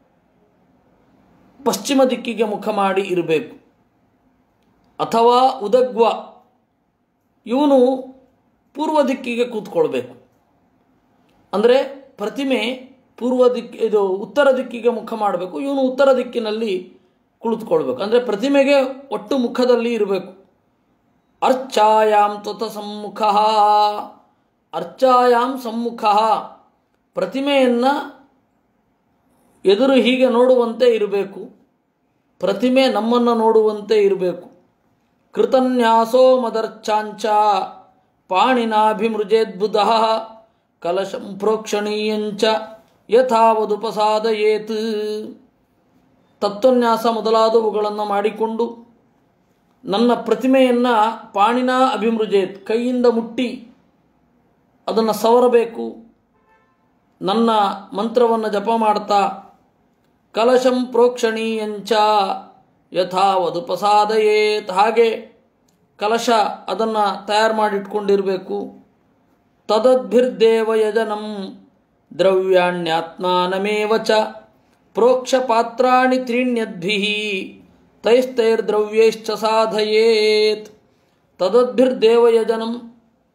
Speaker 1: ಪಶ್ಚಿಮ ದಿಕ್ಕಿಗೆ ಮುಖ ಮಾಡಿ ಇರಬೇಕು. ಅಥವಾ ಉದಗ್ವ ಇವನು ಪೂರ್ವ ದಿಕ್ಕಿಗೆ ಕೂತ್ಕೊಳ್ಬೇಕು. ಅಂದರೆ ಪ್ರತಿಮೆ ಪೂರ್ವ ದಿಕ್ಕು ಇದು ಉತ್ತರ ದಿಕ್ಕಿಗೆ ಮುಖ ಮಾಡಬೇಕು, ಇವನು ಉತ್ತರ ದಿಕ್ಕಿನಲ್ಲಿ ಕುಳಿತುಕೊಳ್ಬೇಕು. ಅಂದರೆ ಪ್ರತಿಮೆಗೆ ಒಟ್ಟು ಮುಖದಲ್ಲಿ ಇರಬೇಕು. ಅರ್ಚಾಯಾಂ ತ್ವಥ ಸಮ್ಮುಖ. ಅರ್ಚಾಯಾಂ ಸಮ್ಮುಖ, ಪ್ರತಿಮೆಯನ್ನು ಎದುರು ಹೀಗೆ ನೋಡುವಂತೆ ಇರಬೇಕು. ಪ್ರತಿಮೆ ನಮ್ಮನ್ನು ನೋಡುವಂತೆ ಇರಬೇಕು. ಕೃತನ್ಯಾಸೋ ಮದರ್ಚಾಂಚ ಪಾಣಿನಾಭಿಮೃಜೇದ್ಬುಧ ಕಲಶಂ ಪ್ರೋಕ್ಷಣೀಯಂಚ ಯಥಾವದುಪಸಾದಯೇತ್. ತತ್ವನ್ಯಾಸ ಮೊದಲಾದವುಗಳನ್ನು ಮಾಡಿಕೊಂಡು ನನ್ನ ಪ್ರತಿಮೆಯನ್ನು ಪಾಣಿನ ಅಭಿಮೃಜೇತ್, ಕೈಯಿಂದ ಮುಟ್ಟಿ ಅದನ್ನು ಸವರಬೇಕು. ನನ್ನ ಮಂತ್ರವನ್ನು ಜಪ ಮಾಡ್ತಾ ಕಲಶಂ ಪ್ರೋಕ್ಷಣೀಯಂಚ ಯಥಾವದುಪಸಾದಯೇತ್, ಹಾಗೆ ಕಲಶ ಅದನ್ನು ತಯಾರು ಮಾಡಿಟ್ಕೊಂಡಿರಬೇಕು. ತದದ್ಭಿರ್ದೇವಯಜನಂ ದ್ರವ್ಯಾಣ್ಯಾತ್ಮಾನಮೇವ ಚ ಪ್ರೋಕ್ಷ ಪಾತ್ರಾಣಿ ತ್ರೀಣ್ಯದ್ಭಿಃ ತೈಸ್ತೈರ್ದ್ರವ್ಯೈಶ್ಚ ಸಾಧಯೇತ್. ತದದ್ಭಿರ್ದೇವಯಜನಂ,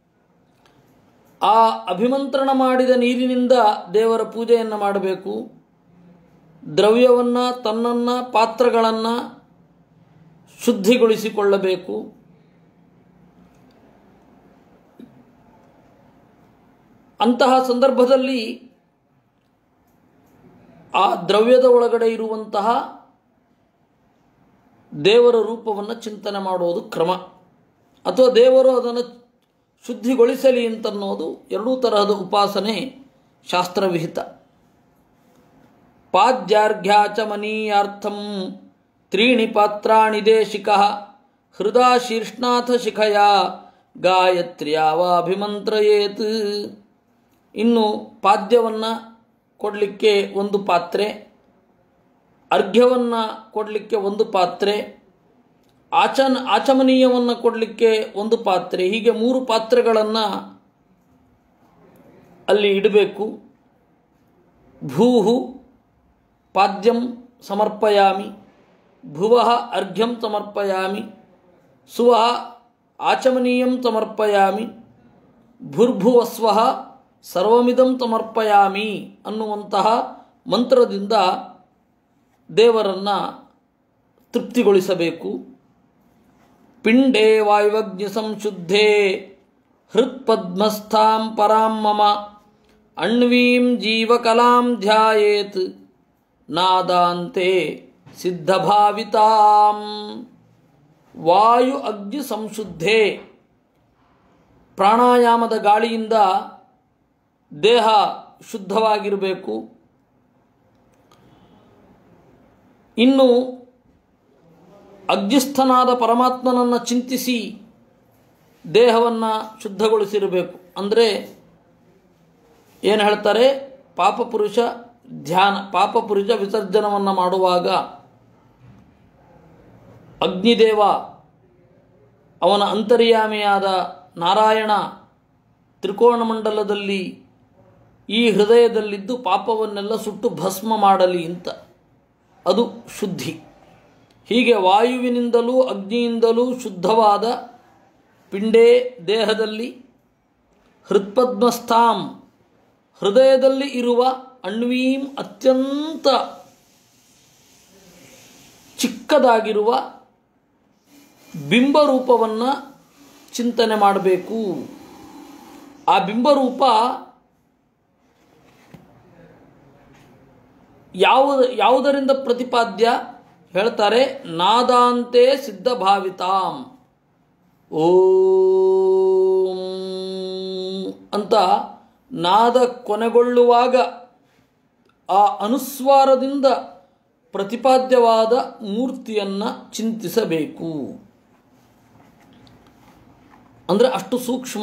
Speaker 1: ಆ ಅಭಿಮಂತ್ರಣ ಮಾಡಿದ ನೀರಿನಿಂದ ದೇವರ ಪೂಜೆಯನ್ನು ಮಾಡಬೇಕು. ದ್ರವ್ಯವನ್ನು, ತನ್ನನ್ನು, ಪಾತ್ರಗಳನ್ನು ಶುದ್ಧಿಗೊಳಿಸಿಕೊಳ್ಳಬೇಕು. ಅಂತಹ ಸಂದರ್ಭದಲ್ಲಿ ಆ ದ್ರವ್ಯದ ಒಳಗಡೆ ಇರುವಂತಹ ದೇವರ ರೂಪವನ್ನು ಚಿಂತನೆ ಮಾಡೋದು ಕ್ರಮ. ಅಥವಾ ದೇವರು ಅದನ್ನು ಶುದ್ಧಿಗೊಳಿಸಲಿ ಅಂತನ್ನೋದು ಎರಡೂ ತರಹದ ಉಪಾಸನೆ ಶಾಸ್ತ್ರವಿಹಿತ. ಪಾದ್ಯಾರ್ಘ್ಯಾಚ ಮನೀಯಾರ್ಥಂ ತ್ರೀಣಿ ಪಾತ್ರಾಣಿ ದೇಶಿಕಃ ಹೃದಾ ಶೀರ್ಷ್ಣಾಥ ಶಿಖಯ ಗಾಯತ್ರ್ಯಾವಾಭಿಮಂತ್ರಯೇತ್. ಇನ್ನು ಪಾದ್ಯವನ್ನು ಕೊಡಲಿಕ್ಕೆ ಒಂದು ಪಾತ್ರೆ, ಅರ್ಘ್ಯವನ್ನು ಕೊಡಲಿಕ್ಕೆ ಒಂದು ಪಾತ್ರೆ, ಆಚನ್ ಆಚಮನೀಯವನ್ನು ಕೊಡಲಿಕ್ಕೆ ಒಂದು ಪಾತ್ರೆ, ಹೀಗೆ ಮೂರು ಪಾತ್ರೆಗಳನ್ನು ಅಲ್ಲಿ ಇಡಬೇಕು. ಭೂಹು ಪಾದ್ಯಂ ಸಮರ್ಪಯಾಮಿ, ಭುವಃ ಅರ್ಘ್ಯಂ ಸಮರ್ಪಯಾಮಿ, ಸುವಃ ಆಚಮನೀಯಂ ಸಮರ್ಪಯಾಮಿ, ಭುರ್ಭುವಸ್ವಃ ಸರ್ವಮಿದಂ ಸಮರ್ಪಯಾಮಿ ಅನ್ನುವಂತಹ ಮಂತ್ರದಿಂದ ದೇವರನ್ನು ತೃಪ್ತಿಗೊಳಿಸಬೇಕು. ಪಿಂಡೇ ವಾಯುವಗ್ನಿ ಸಂಶುದ್ಧೇ ಹೃತ್ಪದ್ಮಸ್ಥಾಂ ಪರಾಂ ಮಮ ಅಣ್ವೀಂ ಜೀವಕಲಾಂ ಧ್ಯಾಯೇತ್ ನಾದಾಂತೆ ಸಿದ್ಧಭಾವಿತಾಂ. ವಾಯು ಅಗ್ನಿ ಸಂಶುದ್ಧೇ, ಪ್ರಾಣಾಯಾಮದ ಗಾಳಿಯಿಂದ ದೇಹ ಶುದ್ಧವಾಗಿರಬೇಕು. ಇನ್ನು ಅಗ್ನಿಸ್ಥನಾದ ಪರಮಾತ್ಮನನ್ನು ಚಿಂತಿಸಿ ದೇಹವನ್ನು ಶುದ್ಧಗೊಳಿಸಿರಬೇಕು. ಅಂದರೆ ಏನು ಹೇಳ್ತಾರೆ, ಪಾಪಪುರುಷ ಧ್ಯಾನ, ಪಾಪಪುರುಷ ವಿಸರ್ಜನವನ್ನು ಮಾಡುವಾಗ ಅಗ್ನಿದೇವ ಅವನ ಅಂತರ್ಯಾಮಿಯಾದ ನಾರಾಯಣ ತ್ರಿಕೋಣಮಂಡಲದಲ್ಲಿ ಈ ಹೃದಯದಲ್ಲಿದ್ದು ಪಾಪವನ್ನೆಲ್ಲ ಸುಟ್ಟು ಭಸ್ಮ ಮಾಡಲಿ ಅಂತ, ಅದು ಶುದ್ಧಿ. ಹೀಗೆ ವಾಯುವಿನಿಂದಲೂ ಅಗ್ನಿಯಿಂದಲೂ ಶುದ್ಧವಾದ ಪಿಂಡೇ ದೇಹದಲ್ಲಿ, ಹೃತ್ಪದ್ಮಸ್ಥಾಂ ಹೃದಯದಲ್ಲಿ ಇರುವ, ಅಣ್ವೀಂ ಅತ್ಯಂತ ಚಿಕ್ಕದಾಗಿರುವ ಬಿಂಬರೂಪವನ್ನು ಚಿಂತನೆ ಮಾಡಬೇಕು. ಆ ಬಿಂಬರೂಪ ಯಾವುದು ಯಾವುದರಿಂದ ಪ್ರತಿಪಾದ್ಯ ಹೇಳ್ತಾರೆ, ನಾದಾಂತೆ ಸಿದ್ಧಭಾವಿತಾಂ. ಓಂ ಅಂತ ನಾದ ಕೊನೆಗೊಳ್ಳುವಾಗ ಆ ಅನುಸ್ವಾರದಿಂದ ಪ್ರತಿಪಾದ್ಯವಾದ ಮೂರ್ತಿಯನ್ನು ಚಿಂತಿಸಬೇಕು. ಅಂದರೆ ಅಷ್ಟು ಸೂಕ್ಷ್ಮ.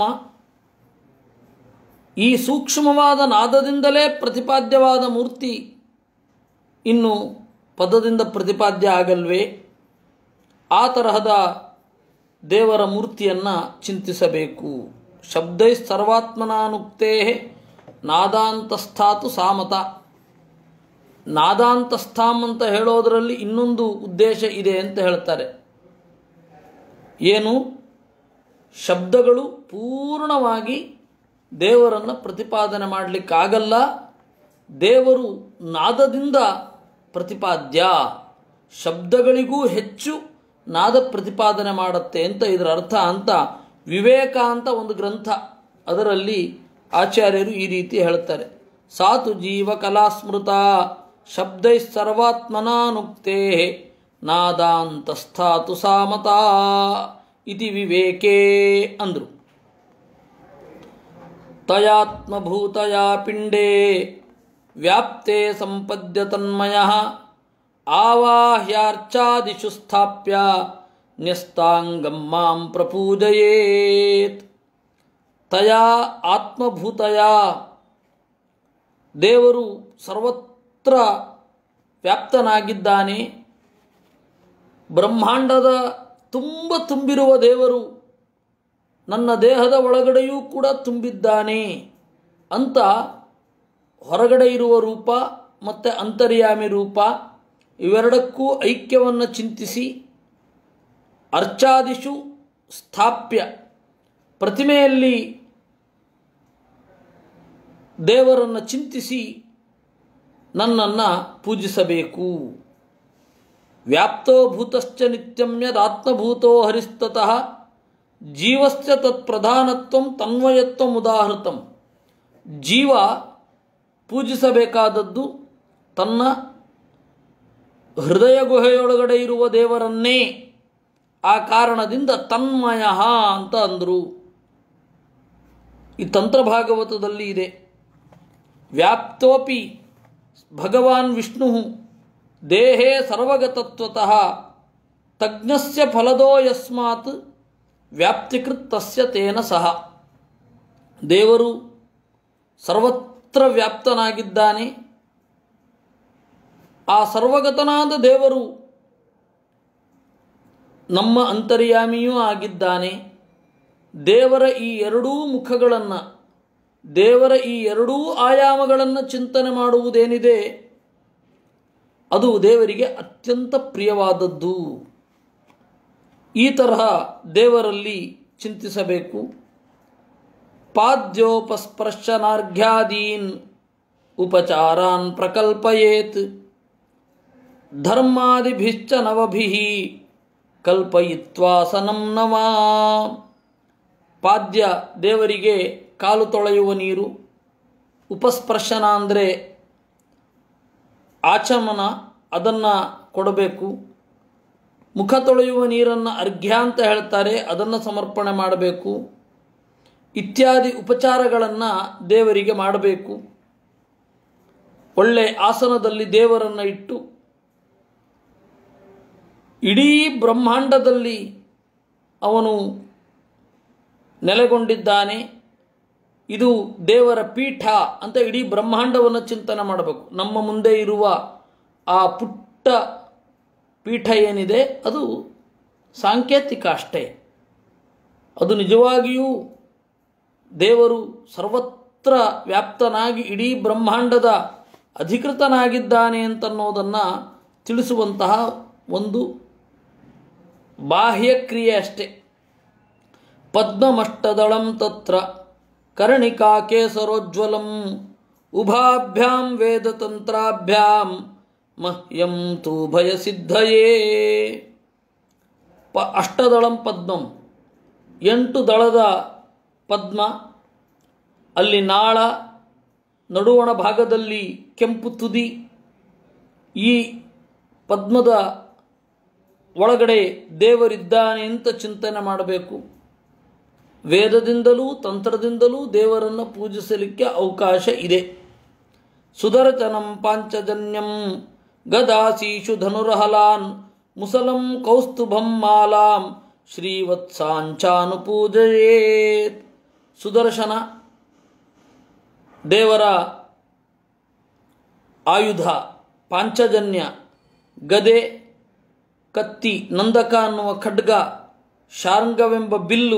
Speaker 1: ಈ ಸೂಕ್ಷ್ಮವಾದ ನಾದದಿಂದಲೇ ಪ್ರತಿಪಾದ್ಯವಾದ ಮೂರ್ತಿ ಇನ್ನು ಪದದಿಂದ ಪ್ರತಿಪಾದ್ಯ ಆಗಲ್ವೇ? ಆ ತರಹದ ದೇವರ ಮೂರ್ತಿಯನ್ನು ಚಿಂತಿಸಬೇಕು. ಶಬ್ದೈ ಸರ್ವಾತ್ಮನಾನುಕ್ತೇ ನಾದಾಂತಸ್ಥಾತು ಸಾಮತ. ನಾದಾಂತಸ್ಥಾಂ ಅಂತ ಹೇಳೋದರಲ್ಲಿ ಇನ್ನೊಂದು ಉದ್ದೇಶ ಇದೆ ಅಂತ ಹೇಳ್ತಾರೆ. ಏನು? ಶಬ್ದಗಳು ಪೂರ್ಣವಾಗಿ ದೇವರನ್ನು ಪ್ರತಿಪಾದನೆ ಮಾಡಲಿಕ್ಕಾಗಲ್ಲ, ದೇವರು ನಾದದಿಂದ ಪ್ರತಿಪಾದ್ಯ, ಶಬ್ದಗಳಿಗೂ ಹೆಚ್ಚು ನಾದ ಪ್ರತಿಪಾದನೆ ಮಾಡುತ್ತೆ ಅಂತ ಇದರ ಅರ್ಥ ಅಂತ ವಿವೇಕ ಅಂತ ಒಂದು ಗ್ರಂಥ, ಅದರಲ್ಲಿ ಆಚಾರ್ಯರು ಈ ರೀತಿ ಹೇಳ್ತಾರೆ. ಸಾತು ಜೀವ ಕಲಾಸ್ಮೃತ ಶಬ್ದೈ ಸರ್ವಾತ್ಮನಾನುಕ್ತೇ ನಾದಾಂತಸ್ಥಾತು ಸಾಮತ ಇತಿ ವಿವೇಕೇ ಅಂದರು. ತಯಾತ್ಮಭೂತಯ ಪಿಂಡೇ ವ್ಯಾಪ್ತೆ ಸಂಪದ್ಯ ತನ್ಮಯಃ ಆವಾಹ್ಯಾರ್ಚಾದಿಷು ಸ್ಥಾಪ್ಯ ನ್ಯಸ್ತಾಂಗಂ ಮಾಂ ಪ್ರಪೂಜಯೇತ್. ತಯಾ ಆತ್ಮಭೂತಯ, ದೇವರು ಸರ್ವತ್ರ ವ್ಯಾಪ್ತನಾಗಿದ್ದಾನೆ. ಬ್ರಹ್ಮಾಂಡದ ತುಂಬ ತುಂಬಿರುವ ದೇವರು ನನ್ನ ದೇಹದ ಒಳಗಡೆಯೂ ಕೂಡ ತುಂಬಿದ್ದಾನೆ ಅಂತ ಹೊರಗಡೆ ಇರುವ ರೂಪ ಮತ್ತು ಅಂತರ್ಯಾಮಿ ರೂಪ ಇವೆರಡಕ್ಕೂ ಐಕ್ಯವನ್ನು ಚಿಂತಿಸಿ, ಅರ್ಚಾದಿಷು ಸ್ಥಾಪ್ಯ, ಪ್ರತಿಮೆಯಲ್ಲಿ ದೇವರನ್ನು ಚಿಂತಿಸಿ ನನ್ನನ್ನು ಪೂಜಿಸಬೇಕು. ವ್ಯಾಪ್ತೋ ಭೂತಶ್ಚ ನಿತ್ಯಂ ಯದಾತ್ಮಭೂತೋ ಹರಿಸ್ತತಃ ಜೀವಸ್ಯ ತತ್ಪ್ರಧಾನತ್ವಂ ತನ್ವಯತ್ವಂ ಉದಾಹೃತಂ. ಜೀವ ಪೂಜಿಸಬೇಕಾದದ್ದು ತನ್ನ ಹೃದಯ ಗುಹೆಯೊಳಗಡೆ ಇರುವ ದೇವರನ್ನೇ. ಆ ಕಾರಣದಿಂದ ತನ್ಮಯ ಅಂತ ಅಂದರು. ಈ ತಂತ್ರಭಾಗವತದಲ್ಲಿ ಇದೆ. ವ್ಯಾಪ್ತೋಪಿ ಭಗವಾನ್ ವಿಷ್ಣು ದೇಹೇ ಸರ್ವಗತತ್ವತಃ ತಜ್ಞಸ್ಯ ಫಲದೋ ಯಸ್ಮಾತ್ ವ್ಯಾಪ್ತಿಕೃತ್ ತಸ್ಯ ತೇನ ಸಹ. ದೇವರು ಸರ್ವತ್ರ ವ್ಯಾಪ್ತನಾಗಿದ್ದಾನೆ. ಆ ಸರ್ವಗತನಾದ ದೇವರು ನಮ್ಮ ಅಂತರ್ಯಾಮಿಯೂ ಆಗಿದ್ದಾನೆ. ದೇವರ ಈ ಎರಡೂ ಮುಖಗಳನ್ನು, ದೇವರ ಈ ಎರಡೂ ಆಯಾಮಗಳನ್ನು ಚಿಂತನೆ ಮಾಡುವುದೇನಿದೆ ಅದು ದೇವರಿಗೆ ಅತ್ಯಂತ ಪ್ರಿಯವಾದದ್ದು. ಈ ತರಹ ದೇವರಲ್ಲಿ ಚಿಂತಿಸಬೇಕು. ಪಾದ್ಯೋಪಸ್ಪರ್ಶನಾರ್ಘ್ಯಾದೀನ್ ಉಪಚಾರಾನ್ ಪ್ರಕಲ್ಪಯೇತ್ ಧರ್ಮಾದಿಭಿಶ್ಚ ನವಭಿಃ ಕಲ್ಪಯಿತ್ವಾಸನಂ ನವ. ಪಾದ್ಯ ದೇವರಿಗೆ ಕಾಲು ತೊಳೆಯುವ ನೀರು, ಉಪಸ್ಪರ್ಶನ ಅಂದರೆ ಆಚಮನ, ಅದನ್ನು ಕೊಡಬೇಕು. ಮುಖ ತೊಳೆಯುವ ನೀರನ್ನು ಅರ್ಘ್ಯ ಅಂತ ಹೇಳ್ತಾರೆ, ಅದನ್ನು ಸಮರ್ಪಣೆ ಮಾಡಬೇಕು. ಇತ್ಯಾದಿ ಉಪಚಾರಗಳನ್ನು ದೇವರಿಗೆ ಮಾಡಬೇಕು. ಒಳ್ಳೆ ಆಸನದಲ್ಲಿ ದೇವರನ್ನು ಇಟ್ಟು ಇಡೀ ಬ್ರಹ್ಮಾಂಡದಲ್ಲಿ ಅವನು ನೆಲೆಗೊಂಡಿದ್ದಾನೆ, ಇದು ದೇವರ ಪೀಠ ಅಂತ ಇಡೀ ಬ್ರಹ್ಮಾಂಡವನ್ನು ಚಿಂತನೆ ಮಾಡಬೇಕು. ನಮ್ಮ ಮುಂದೆ ಇರುವ ಆ ಪುಟ್ಟ ಪೀಠ ಏನಿದೆ ಅದು ಸಾಂಕೇತಿಕ ಅಷ್ಟೇ. ಅದು ನಿಜವಾಗಿಯೂ ದೇವರು ಸರ್ವತ್ರ ವ್ಯಾಪ್ತನಾಗಿ ಇಡೀ ಬ್ರಹ್ಮಾಂಡದ ಅಧಿಕೃತನಾಗಿದ್ದಾನೆ ಅಂತನ್ನೋದನ್ನು ತಿಳಿಸುವಂತಹ ಒಂದು ಬಾಹ್ಯ ಕ್ರಿಯೆ ಅಷ್ಟೇ. ಪದ್ಮಮಷ್ಟದಳಂ ತತ್ರ ಕರ್ಣಿಕಾ ಕೇಸರೋಜ್ವಲಂ ಉಭಾಭ್ಯಾಂ ವೇದತಂತ್ರಾಭ್ಯಾಂ ಮಹ್ಯಂ ತು ಭಯಸಿದ್ಧಯೇ. ಪ ಅಷ್ಟದಳಂ ಪದ್ಮಂ, ಎಂಟು ದಳದ ಪದ್ಮ, ಅಲ್ಲಿ ನಾಳ, ನಡುವಣ ಭಾಗದಲ್ಲಿ ಕೆಂಪು ತುದಿ. ಈ ಪದ್ಮದ ಒಳಗಡೆ ದೇವರಿದ್ದಾನೆ ಅಂತ ಚಿಂತನೆ ಮಾಡಬೇಕು. ವೇದದಿಂದಲೂ ತಂತ್ರದಿಂದಲೂ ದೇವರನ್ನು ಪೂಜಿಸಲಿಕ್ಕೆ ಅವಕಾಶ ಇದೆ. ಸುದರ್ಶನಂ ಪಾಂಚಜನ್ಯಂ ಗದಾಸೀಷು ಧನುರ್ಹಲಾನ್ ಮುಸಲಂ ಕೌಸ್ತುಭಂ ಮಾಲಾಂ ಶ್ರೀವತ್ಸಾಂಚಾನುಪೂಜಯೇತ್. ಸುದರ್ಶನ ದೇವರ ಆಯುಧ, ಪಾಂಚಜನ್ಯ ಗದೆ, ಕತ್ತಿ, ನಂದಕ ಅನ್ನುವ ಖಡ್ಗ, ಶಾರ್ಂಗವೆಂಬ ಬಿಲ್ಲು,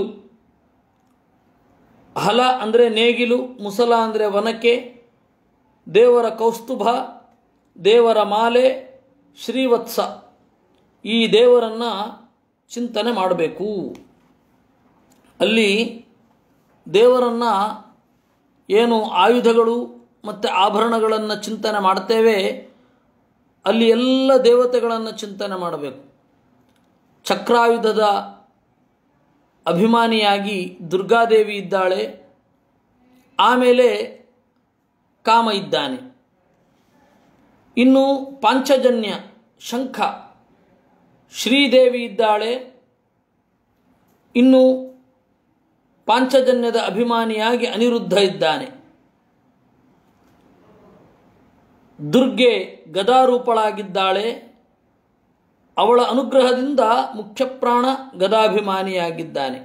Speaker 1: ಹಲ ಅಂದರೆ ನೇಗಿಲು, ಮುಸಲ ಅಂದರೆ ವನಕೆ, ದೇವರ ಕೌಸ್ತುಭ, ದೇವರ ಮಾಲೆ, ಶ್ರೀವತ್ಸ, ಈ ದೇವರನ್ನು ಚಿಂತನೆ ಮಾಡಬೇಕು. ಅಲ್ಲಿ ದೇವರನ್ನು ಏನು ಆಯುಧಗಳು ಮತ್ತು ಆಭರಣಗಳನ್ನು ಚಿಂತನೆ ಮಾಡ್ತೇವೆ, ಅಲ್ಲಿ ಎಲ್ಲ ದೇವತೆಗಳನ್ನು ಚಿಂತನೆ ಮಾಡಬೇಕು. ಚಕ್ರಾಯುಧದ ಅಭಿಮಾನಿಯಾಗಿ ದುರ್ಗಾದೇವಿ ಇದ್ದಾಳೆ, ಆಮೇಲೆ ಕಾಮ ಇದ್ದಾನೆ. ಇನ್ನು ಪಾಂಚಜನ್ಯ ಶಂಖ ಶ್ರೀದೇವಿ ಇದ್ದಾಳೆ. ಇನ್ನು ಪಾಂಚಜನ್ಯದ ಅಭಿಮಾನಿಯಾಗಿ ಅನಿರುದ್ಧ ಇದ್ದಾನೆ. ದುರ್ಗೆ ಗದಾರೂಪಳಾಗಿದ್ದಾಳೆ. ಅವಳ ಅನುಗ್ರಹದಿಂದ ಮುಖ್ಯಪ್ರಾಣ ಗದಾಭಿಮಾನಿಯಾಗಿದ್ದಾನೆ.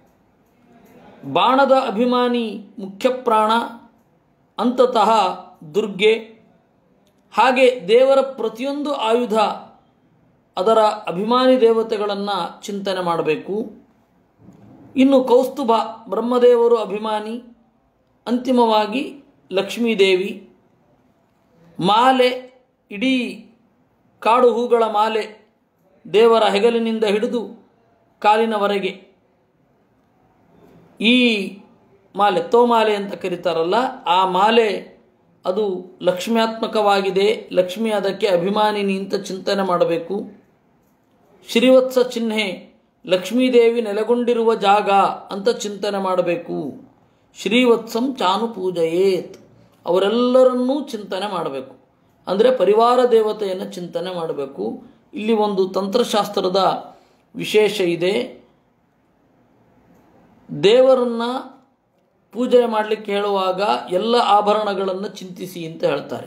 Speaker 1: ಬಾಣದ ಅಭಿಮಾನಿ ಮುಖ್ಯಪ್ರಾಣ ಅಂತತಃ ದುರ್ಗೆ. ಹಾಗೆ ದೇವರ ಪ್ರತಿಯೊಂದು ಆಯುಧ ಅದರ ಅಭಿಮಾನಿ ದೇವತೆಗಳನ್ನು ಚಿಂತನೆ ಮಾಡಬೇಕು. ಇನ್ನು ಕೌಸ್ತುಭ ಬ್ರಹ್ಮದೇವರು ಅಭಿಮಾನಿ, ಅಂತಿಮವಾಗಿ ಲಕ್ಷ್ಮೀದೇವಿ. ಮಾಲೆ, ಇಡೀ ಕಾಡು ಹೂಗಳ ಮಾಲೆ ದೇವರ ಹೆಗಲಿನಿಂದ ಹಿಡಿದು ಕಾಲಿನವರೆಗೆ. ಈ ಮಾಲೆ ತೋಮಾಲೆ ಅಂತ ಕರೀತಾರಲ್ಲ, ಆ ಮಾಲೆ ಅದು ಲಕ್ಷ್ಮ್ಯಾತ್ಮಕವಾಗಿದೆ. ಲಕ್ಷ್ಮಿ ಅದಕ್ಕೆ ಅಭಿಮಾನಿನಿ ಅಂತ ಚಿಂತನೆ ಮಾಡಬೇಕು. ಶ್ರೀವತ್ಸ ಚಿಹ್ನೆ ಲಕ್ಷ್ಮೀದೇವಿ ನೆಲೆಗೊಂಡಿರುವ ಜಾಗ ಅಂತ ಚಿಂತನೆ ಮಾಡಬೇಕು. ಶ್ರೀವತ್ಸಂ ಚಾನು ಪೂಜಯೇತ್, ಅವರೆಲ್ಲರನ್ನೂ ಚಿಂತನೆ ಮಾಡಬೇಕು. ಅಂದರೆ ಪರಿವಾರ ದೇವತೆಯನ್ನು ಚಿಂತನೆ ಮಾಡಬೇಕು. ಇಲ್ಲಿ ಒಂದು ತಂತ್ರಶಾಸ್ತ್ರದ ವಿಶೇಷ ಇದೆ. ದೇವರನ್ನು ಪೂಜೆ ಮಾಡಲಿಕ್ಕೆ ಹೇಳುವಾಗ ಎಲ್ಲ ಆಭರಣಗಳನ್ನು ಚಿಂತಿಸಿ ಅಂತ ಹೇಳ್ತಾರೆ.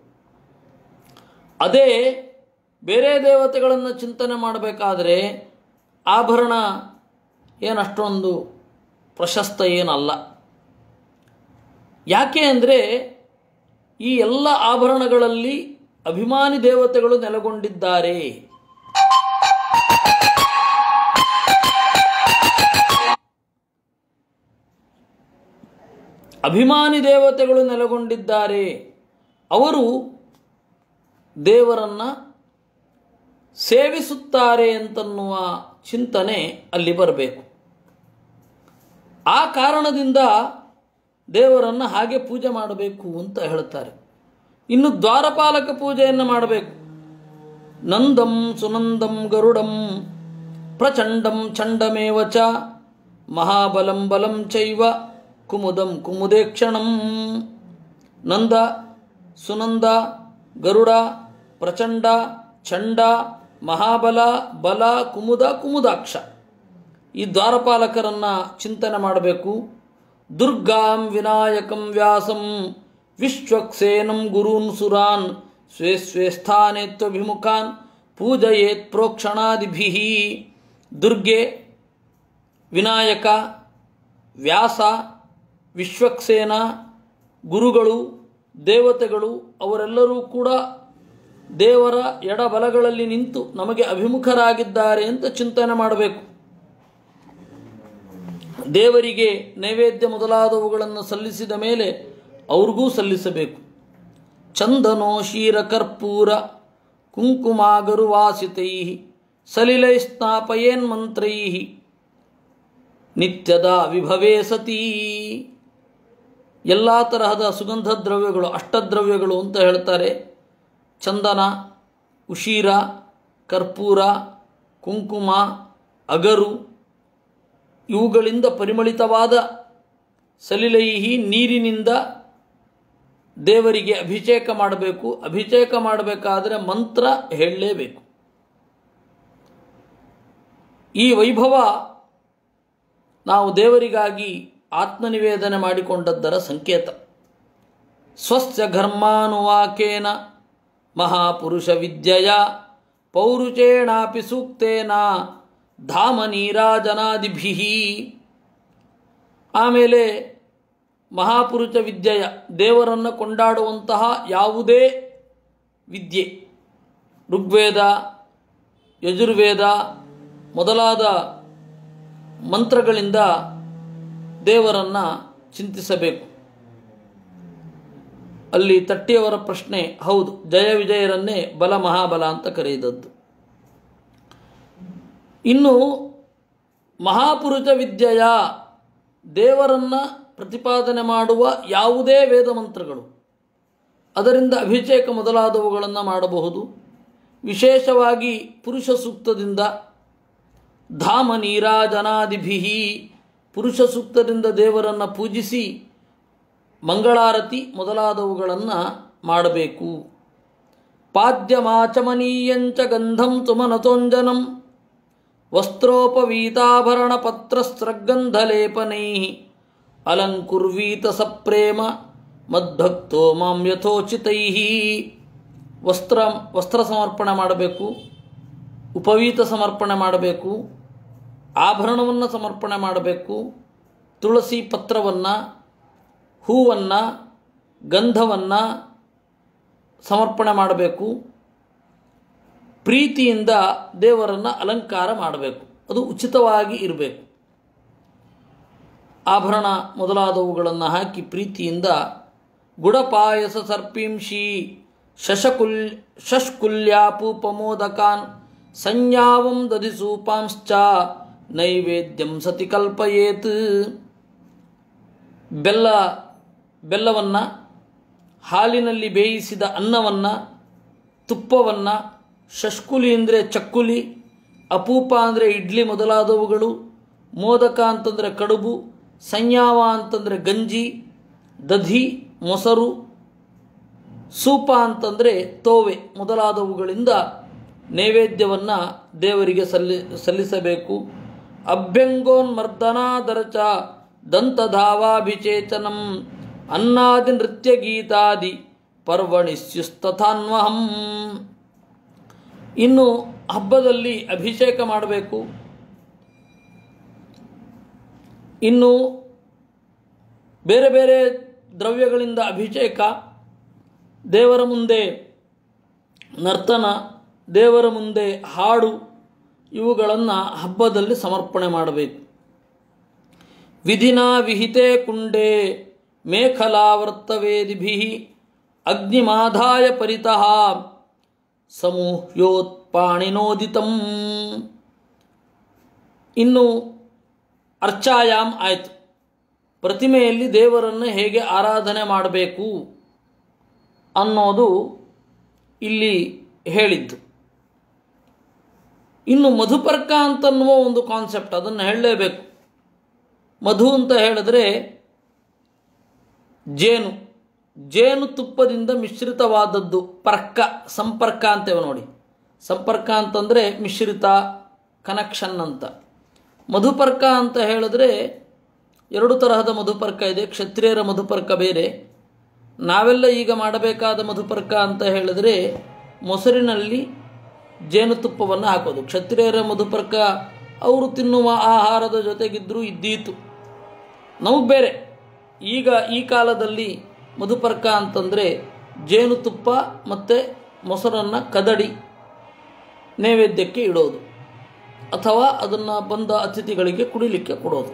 Speaker 1: ಅದೇ ಬೇರೆ ದೇವತೆಗಳನ್ನು ಚಿಂತನೆ ಮಾಡಬೇಕಾದ್ರೆ ಆಭರಣ ಏನಷ್ಟೊಂದು ಪ್ರಶಸ್ತ ಏನಲ್ಲ. ಯಾಕೆ ಅಂದರೆ ಈ ಎಲ್ಲ ಆಭರಣಗಳಲ್ಲಿ ಅಭಿಮಾನಿ ದೇವತೆಗಳು ನೆಲೆಗೊಂಡಿದ್ದಾರೆ. ಅಭಿಮಾನಿ ದೇವತೆಗಳು ನೆಲೆಗೊಂಡಿದ್ದಾರೆ, ಅವರು ದೇವರನ್ನು ಸೇವಿಸುತ್ತಾರೆ ಅಂತನ್ನುವ ಚಿಂತನೆ ಅಲ್ಲಿ ಬರಬೇಕು. ಆ ಕಾರಣದಿಂದ ದೇವರನ್ನು ಹಾಗೆ ಪೂಜೆ ಮಾಡಬೇಕು ಅಂತ ಹೇಳ್ತಾರೆ. ಇನ್ನು ದ್ವಾರಪಾಲಕ ಪೂಜೆಯನ್ನು ಮಾಡಬೇಕು. ನಂದಂ ಸುನಂದಂ ಗರುಡಂ ಪ್ರಚಂಡಂ ಚಂಡಮೇವ ಚ ಮಹಾಬಲಂ ಬಲಂ ಚೈವ ಕುಮುದಂ ಕುಮುದೇಕ್ಷಣಂ. ನಂದ, ಸುನಂದ, ಗರುಡ, ಪ್ರಚಂಡ, ಚಂಡ, ಮಹಾಬಲ, ಬಲ, ಕುಮುದ, ಕುಮುದಾಕ್ಷ ಈ ದ್ವಾರಪಾಲಕರನ್ನು ಚಿಂತನೆ ಮಾಡಬೇಕು. ದುರ್ಗಾಂ ವಿನಾಯಕಂ ವ್ಯಾಸಂ ವಿಶ್ವಕ್ಸೇನಂ ಗುರೂನ್ ಸುರಾನ್ ಸ್ವೇ ಸ್ವೇ ಸ್ಥಾನೇತ್ವಭಿಮುಖಾನ್ ಪೂಜಯೇತ್ ಪ್ರೋಕ್ಷಣಾದಿಭಿಃ. ದುರ್ಗೆ, ವಿನಾಯಕ, ವ್ಯಾಸ, ವಿಶ್ವಕ್ಸೇನ, ಗುರುಗಳು, ದೇವತೆಗಳು ಅವರೆಲ್ಲರೂ ಕೂಡ ದೇವರ ಎಡಬಲಗಳಲ್ಲಿ ನಿಂತು ನಮಗೆ ಅಭಿಮುಖರಾಗಿದ್ದಾರೆ ಅಂತ ಚಿಂತನೆ ಮಾಡಬೇಕು. ದೇವರಿಗೆ ನೈವೇದ್ಯ ಮೊದಲಾದವುಗಳನ್ನು ಸಲ್ಲಿಸಿದ ಮೇಲೆ ಅವ್ರಿಗೂ ಸಲ್ಲಿಸಬೇಕು. ಚಂದನೋ ಶೀರ ಕರ್ಪೂರ ಕುಂಕುಮಾಗರುವಾಸಿತೈ ಸಲಿಲೈ ಸ್ನಾಪಯೇನ್ಮಂತ್ರೈ ನಿತ್ಯದ ವಿಭವೇ ಸತೀ. ಎಲ್ಲ ತರಹದ ಸುಗಂಧ ದ್ರವ್ಯಗಳು, ಅಷ್ಟದ್ರವ್ಯಗಳು ಅಂತ ಹೇಳ್ತಾರೆ. ಚಂದನ, ಉಶೀರ, ಕರ್ಪೂರ, ಕುಂಕುಮ, ಅಗರು ಇವುಗಳಿಂದ ಪರಿಮಳಿತವಾದ ಸಲಿಲೈಹಿ ನೀರಿನಿಂದ ದೇವರಿಗೆ ಅಭಿಷೇಕ ಮಾಡಬೇಕು. ಅಭಿಷೇಕ ಮಾಡಬೇಕಾದರೆ ಮಂತ್ರ ಹೇಳಲೇಬೇಕು. ಈ ವೈಭವ ನಾವು ದೇವರಿಗಾಗಿ ಆತ್ಮನಿವೇದನೆ ಮಾಡಿಕೊಂಡದ್ದರ ಸಂಕೇತ. ಸ್ವಸ್ಯ ಘರ್ಮಾನುವಾಕೇನ ಮಹಾಪುರುಷ ವಿದ್ಯೆಯ ಪೌರುಷೇಣಾಪಿ ಸೂಕ್ತೇನ ಧಾಮ ನೀರಾಜನಾದಿಭಿಃ. ಆಮೇಲೆ ಮಹಾಪುರುಷ ವಿದ್ಯೆಯ ದೇವರನ್ನು ಕೊಂಡಾಡುವಂತಹ ಯಾವುದೇ ವಿದ್ಯೆ, ಋಗ್ವೇದ, ಯಜುರ್ವೇದ ಮೊದಲಾದ ಮಂತ್ರಗಳಿಂದ ದೇವರನ್ನು ಚಿಂತಿಸಬೇಕು. ಅಲ್ಲಿ ತಟ್ಟಿಯವರ ಪ್ರಶ್ನೆ ಹೌದು, ಜಯ ವಿಜಯರನ್ನೇ ಬಲ ಮಹಾಬಲ ಅಂತ ಕರೆಯಿದದ್ದು. ಇನ್ನು ಮಹಾಪುರುಷ ವಿದ್ಯೆಯ ದೇವರನ್ನು ಪ್ರತಿಪಾದನೆ ಮಾಡುವ ಯಾವುದೇ ವೇದ ಮಂತ್ರಗಳು, ಅದರಿಂದ ಅಭಿಷೇಕ ಮೊದಲಾದವುಗಳನ್ನು ಮಾಡಬಹುದು. ವಿಶೇಷವಾಗಿ ಪುರುಷ ಸೂಕ್ತದಿಂದ ಧಾಮ ನೀರಾಜನಾದಿಭಿಃ, ಪುರುಷ ಸೂಕ್ತದಿಂದ ದೇವರನ್ನು ಪೂಜಿಸಿ ಮಂಗಳಾರತಿ ಮೊದಲಾದವುಗಳನ್ನು ಮಾಡಬೇಕು. ಪಾದ್ಯಮಾಚಮನೀಯಂಚ ಗಂಧಂ ಸುಮನತೋಂಜನಂ ವಸ್ತ್ರೋಪವೀತಾಭರಣ ಪತ್ರಸ್ತ್ರಗಂಧಲೇಪನೈ ಅಲಂಕುರ್ವೀತ ಸಪ್ರೇಮ ಮದ್ಭಕ್ತೋ ಮಾಂ ಯಥೋಚಿತೈ. ವಸ್ತ್ರ ವಸ್ತ್ರ ಸಮರ್ಪಣೆ ಮಾಡಬೇಕು, ಉಪವೀತ ಸಮರ್ಪಣೆ ಮಾಡಬೇಕು, ಆಭರಣವನ್ನು ಸಮರ್ಪಣೆ ಮಾಡಬೇಕು, ತುಳಸಿ ಪತ್ರವನ್ನು, ಹೂವನ್ನು, ಗಂಧವನ್ನು ಸಮರ್ಪಣೆ ಮಾಡಬೇಕು. ಪ್ರೀತಿಯಿಂದ ದೇವರನ್ನು ಅಲಂಕಾರ ಮಾಡಬೇಕು, ಅದು ಉಚಿತವಾಗಿ ಇರಬೇಕು. ಆಭರಣ ಮೊದಲಾದವುಗಳನ್ನು ಹಾಕಿ ಪ್ರೀತಿಯಿಂದ ಗುಡಪಾಯಸ ಸರ್ಪಿಂಶಿ ಶಶಕುಲ್ ಶಷ್ಕುಲ್ಯಾಪೂಪಮೋದಕಾನ್ ಸಂಯಾವಂ ದಧಿಸೂಪಾಂಶ್ಚ ನೈವೇದ್ಯಂ ಸತಿ ಕಲ್ಪಯೇತ್. ಬೆಲ್ಲ ಬೆಲ್ಲವನ್ನು, ಹಾಲಿನಲ್ಲಿ ಬೇಯಿಸಿದ ಅನ್ನವನ್ನು, ತುಪ್ಪವನ್ನು, ಶಷ್ಕುಲಿ ಅಂದರೆ ಚಕ್ಕುಲಿ, ಅಪೂಪ ಅಂದರೆ ಇಡ್ಲಿ ಮೊದಲಾದವುಗಳು, ಮೋದಕ ಅಂತಂದರೆ ಕಡುಬು, ಸಂಯಾವ ಅಂತಂದರೆ ಗಂಜಿ, ದಧಿ ಮೊಸರು, ಸೂಪ ಅಂತಂದರೆ ತೋವೆ ಮೊದಲಾದವುಗಳಿಂದ ನೈವೇದ್ಯವನ್ನು ದೇವರಿಗೆ ಸಲ್ಲಿ ಸಲ್ಲಿಸಬೇಕು. ಅಭ್ಯಂಗೋನ್ಮರ್ದನಾದರಚ ದಂತಧಾವಾಭಿಚೇತನಂ ಅನ್ನಾದಿ ನೃತ್ಯ ಗೀತಾದಿ ಪರ್ವಣಿಸ್ಯುಸ್ತಥಾನ್ವಹಂ. ಇನ್ನು ಹಬ್ಬದಲ್ಲಿ ಅಭಿಷೇಕ ಮಾಡಬೇಕು. ಇನ್ನು ಬೇರೆ ಬೇರೆ ದ್ರವ್ಯಗಳಿಂದ ಅಭಿಷೇಕ, ದೇವರ ಮುಂದೆ ನರ್ತನ, ದೇವರ ಮುಂದೆ ಹಾಡು ಇವುಗಳನ್ನು ಹಬ್ಬದಲ್ಲಿ ಸಮರ್ಪಣೆ ಮಾಡಬೇಕು. ವಿಧಿನಾ ವಿಹಿತೆ ಕುಂಡೇ ಮೇಖಲಾವರ್ತವೇದಿಭಿ ಅಗ್ನಿಮಾಧಾಯ ಪರಿತಃ ಸಮೂಹ್ಯೋತ್ಪಾಣಿನೋದಿತಂ. ಇನ್ನು ಅರ್ಚಾಯಾಮ್ ಆಯಿತು. ಪ್ರತಿಮೆಯಲ್ಲಿ ದೇವರನ್ನು ಹೇಗೆ ಆರಾಧನೆ ಮಾಡಬೇಕು ಅನ್ನೋದು ಇಲ್ಲಿ ಹೇಳಿದ್ದು. ಇನ್ನು ಮಧುಪರ್ಕ ಅಂತನ್ನುವ ಒಂದು ಕಾನ್ಸೆಪ್ಟ್, ಅದನ್ನು ಹೇಳಲೇಬೇಕು. ಮಧು ಅಂತ ಹೇಳಿದ್ರೆ ಜೇನು, ಜೇನು ತುಪ್ಪದಿಂದ ಮಿಶ್ರಿತವಾದದ್ದು. ಪರ್ಕ, ಸಂಪರ್ಕ ಅಂತೇವೆ ನೋಡಿ. ಸಂಪರ್ಕ ಅಂತಂದರೆ ಮಿಶ್ರಿತ, ಕನೆಕ್ಷನ್ ಅಂತ. ಮಧುಪರ್ಕ ಅಂತ ಹೇಳಿದ್ರೆ ಎರಡು ತರಹದ ಮಧುಪರ್ಕ ಇದೆ. ಕ್ಷತ್ರಿಯರ ಮಧುಪರ್ಕ ಬೇರೆ, ನಾವೆಲ್ಲ ಈಗ ಮಾಡಬೇಕಾದ ಮಧುಪರ್ಕ ಅಂತ ಹೇಳಿದ್ರೆ ಮೊಸರಿನಲ್ಲಿ ಜೇನುತುಪ್ಪವನ್ನು ಹಾಕೋದು. ಕ್ಷತ್ರಿಯರ ಮಧುಪರ್ಕ ಅವರು ತಿನ್ನುವ ಆಹಾರದ ಜೊತೆಗಿದ್ದರೂ ಇದ್ದೀತು. ನಮಗೆ ಬೇರೆ. ಈಗ ಈ ಕಾಲದಲ್ಲಿ ಮಧುಪರ್ಕ ಅಂತಂದರೆ ಜೇನುತುಪ್ಪ ಮತ್ತು ಮೊಸರನ್ನು ಕದಡಿ ನೈವೇದ್ಯಕ್ಕೆ ಇಡೋದು, ಅಥವಾ ಅದನ್ನು ಬಂದ ಅತಿಥಿಗಳಿಗೆ ಕುಡಿಲಿಕ್ಕೆ ಕೊಡೋದು.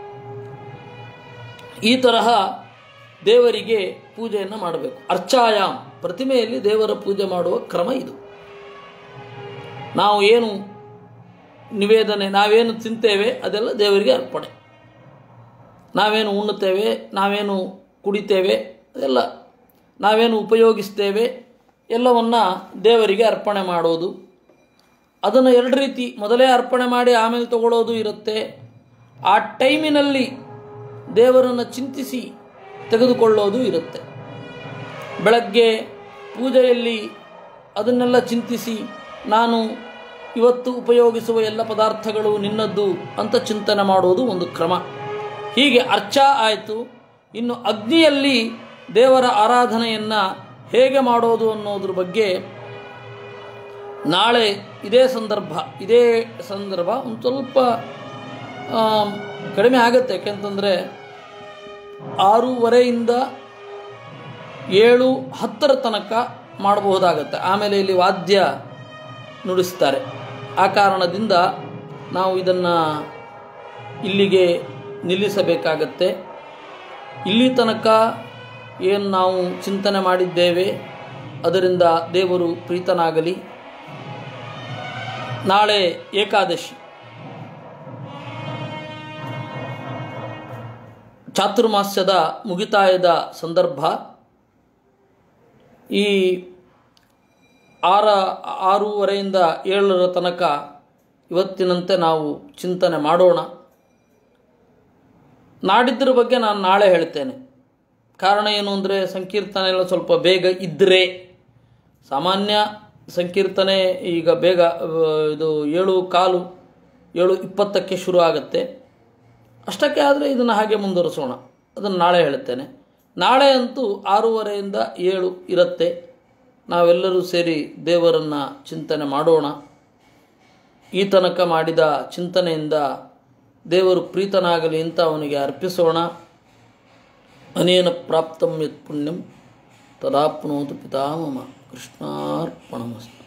Speaker 1: ಈ ತರಹ ದೇವರಿಗೆ ಪೂಜೆಯನ್ನು ಮಾಡಬೇಕು. ಅರ್ಚಾಯಾಮ್, ಪ್ರತಿಮೆಯಲ್ಲಿ ದೇವರ ಪೂಜೆ ಮಾಡುವ ಕ್ರಮ ಇದು. ನಾವು ಏನು ನಿವೇದನೆ, ನಾವೇನು ತಿಂತೇವೆ ಅದೆಲ್ಲ ದೇವರಿಗೆ ಅರ್ಪಣೆ. ನಾವೇನು ಉಣ್ಣುತ್ತೇವೆ, ನಾವೇನು ಕುಡಿತೇವೆ, ಅದೆಲ್ಲ ನಾವೇನು ಉಪಯೋಗಿಸ್ತೇವೆ ಎಲ್ಲವನ್ನು ದೇವರಿಗೆ ಅರ್ಪಣೆ ಮಾಡೋದು. ಅದನ್ನು ಎರಡು ರೀತಿ, ಮೊದಲೇ ಅರ್ಪಣೆ ಮಾಡಿ ಆಮೇಲೆ ತಗೊಳ್ಳೋದು ಇರುತ್ತೆ. ಆ ಟೈಮಿನಲ್ಲಿ ದೇವರನ್ನು ಚಿಂತಿಸಿ ತೆಗೆದುಕೊಳ್ಳೋದು ಇರುತ್ತೆ. ಬೆಳಗ್ಗೆ ಪೂಜೆಯಲ್ಲಿ ಅದನ್ನೆಲ್ಲ ಚಿಂತಿಸಿ, ನಾನು ಇವತ್ತು ಉಪಯೋಗಿಸುವ ಎಲ್ಲ ಪದಾರ್ಥಗಳು ನಿನ್ನದ್ದು ಅಂತ ಚಿಂತನೆ ಮಾಡೋದು ಒಂದು ಕ್ರಮ. ಹೀಗೆ ಅರ್ಚಾ ಆಯಿತು. ಇನ್ನು ಅಗ್ನಿಯಲ್ಲಿ ದೇವರ ಆರಾಧನೆಯನ್ನು ಹೇಗೆ ಮಾಡೋದು ಅನ್ನೋದ್ರ ಬಗ್ಗೆ ನಾಳೆ ಇದೇ ಸಂದರ್ಭ ಇದೇ ಸಂದರ್ಭ ಒಂದು ಸ್ವಲ್ಪ ಕಡಿಮೆ ಆಗುತ್ತೆ. ಯಾಕೆಂತಂದರೆ ಆರೂವರೆಯಿಂದ ಏಳು ಹತ್ತರ ತನಕ ಮಾಡಬಹುದಾಗತ್ತೆ. ಆಮೇಲೆ ಇಲ್ಲಿ ವಾದ್ಯ ನುಡಿಸ್ತಾರೆ. ಆ ಕಾರಣದಿಂದ ನಾವು ಇದನ್ನು ಇಲ್ಲಿಗೆ ನಿಲ್ಲಿಸಬೇಕಾಗತ್ತೆ. ಇಲ್ಲಿ ತನಕ ಏನು ನಾವು ಚಿಂತನೆ ಮಾಡಿದ್ದೇವೆ ಅದರಿಂದ ದೇವರು ಪ್ರೀತನಾಗಲಿ. ನಾಳೆ ಏಕಾದಶಿ, ಚಾತುರ್ಮಾಸ್ಯದ ಮುಗಿತಾಯದ ಸಂದರ್ಭ. ಈ ಆರ ಆರೂವರೆಯಿಂದ ಏಳರ ತನಕ ಇವತ್ತಿನಂತೆ ನಾವು ಚಿಂತನೆ ಮಾಡೋಣ. ನಾಡಿದ್ದರ ಬಗ್ಗೆ ನಾನು ನಾಳೆ ಹೇಳ್ತೇನೆ. ಕಾರಣ ಏನು ಅಂದರೆ ಸಂಕೀರ್ತನೆ ಎಲ್ಲ ಸ್ವಲ್ಪ ಬೇಗ ಇದ್ದರೆ, ಸಾಮಾನ್ಯ ಸಂಕೀರ್ತನೆ ಈಗ ಬೇಗ ಇದು ಏಳು ಕಾಲು ಏಳು ಇಪ್ಪತ್ತಕ್ಕೆ ಶುರು ಆಗುತ್ತೆ. ಅಷ್ಟಕ್ಕೆ ಆದರೆ ಇದನ್ನು ಹಾಗೆ ಮುಂದುವರಿಸೋಣ. ಅದನ್ನು ನಾಳೆ ಹೇಳ್ತೇನೆ. ನಾಳೆ ಅಂತೂ ಆರೂವರೆಯಿಂದ ಏಳು ಇರುತ್ತೆ. ನಾವೆಲ್ಲರೂ ಸೇರಿ ದೇವರನ್ನು ಚಿಂತನೆ ಮಾಡೋಣ. ಈ ತನಕ ಮಾಡಿದ ಚಿಂತನೆಯಿಂದ ದೇವರು ಪ್ರೀತನಾಗಲಿ ಅಂತ ಅವನಿಗೆ ಅರ್ಪಿಸೋಣ. ಅನೇನ ಪ್ರಾಪ್ತಂ ಯತ್ ಪುಣ್ಯಂ ತದಾಪ್ನೋತು ಪಿತಾಮಮ. ಕೃಷ್ಣಾರ್ಪಣಮಸ್ತು.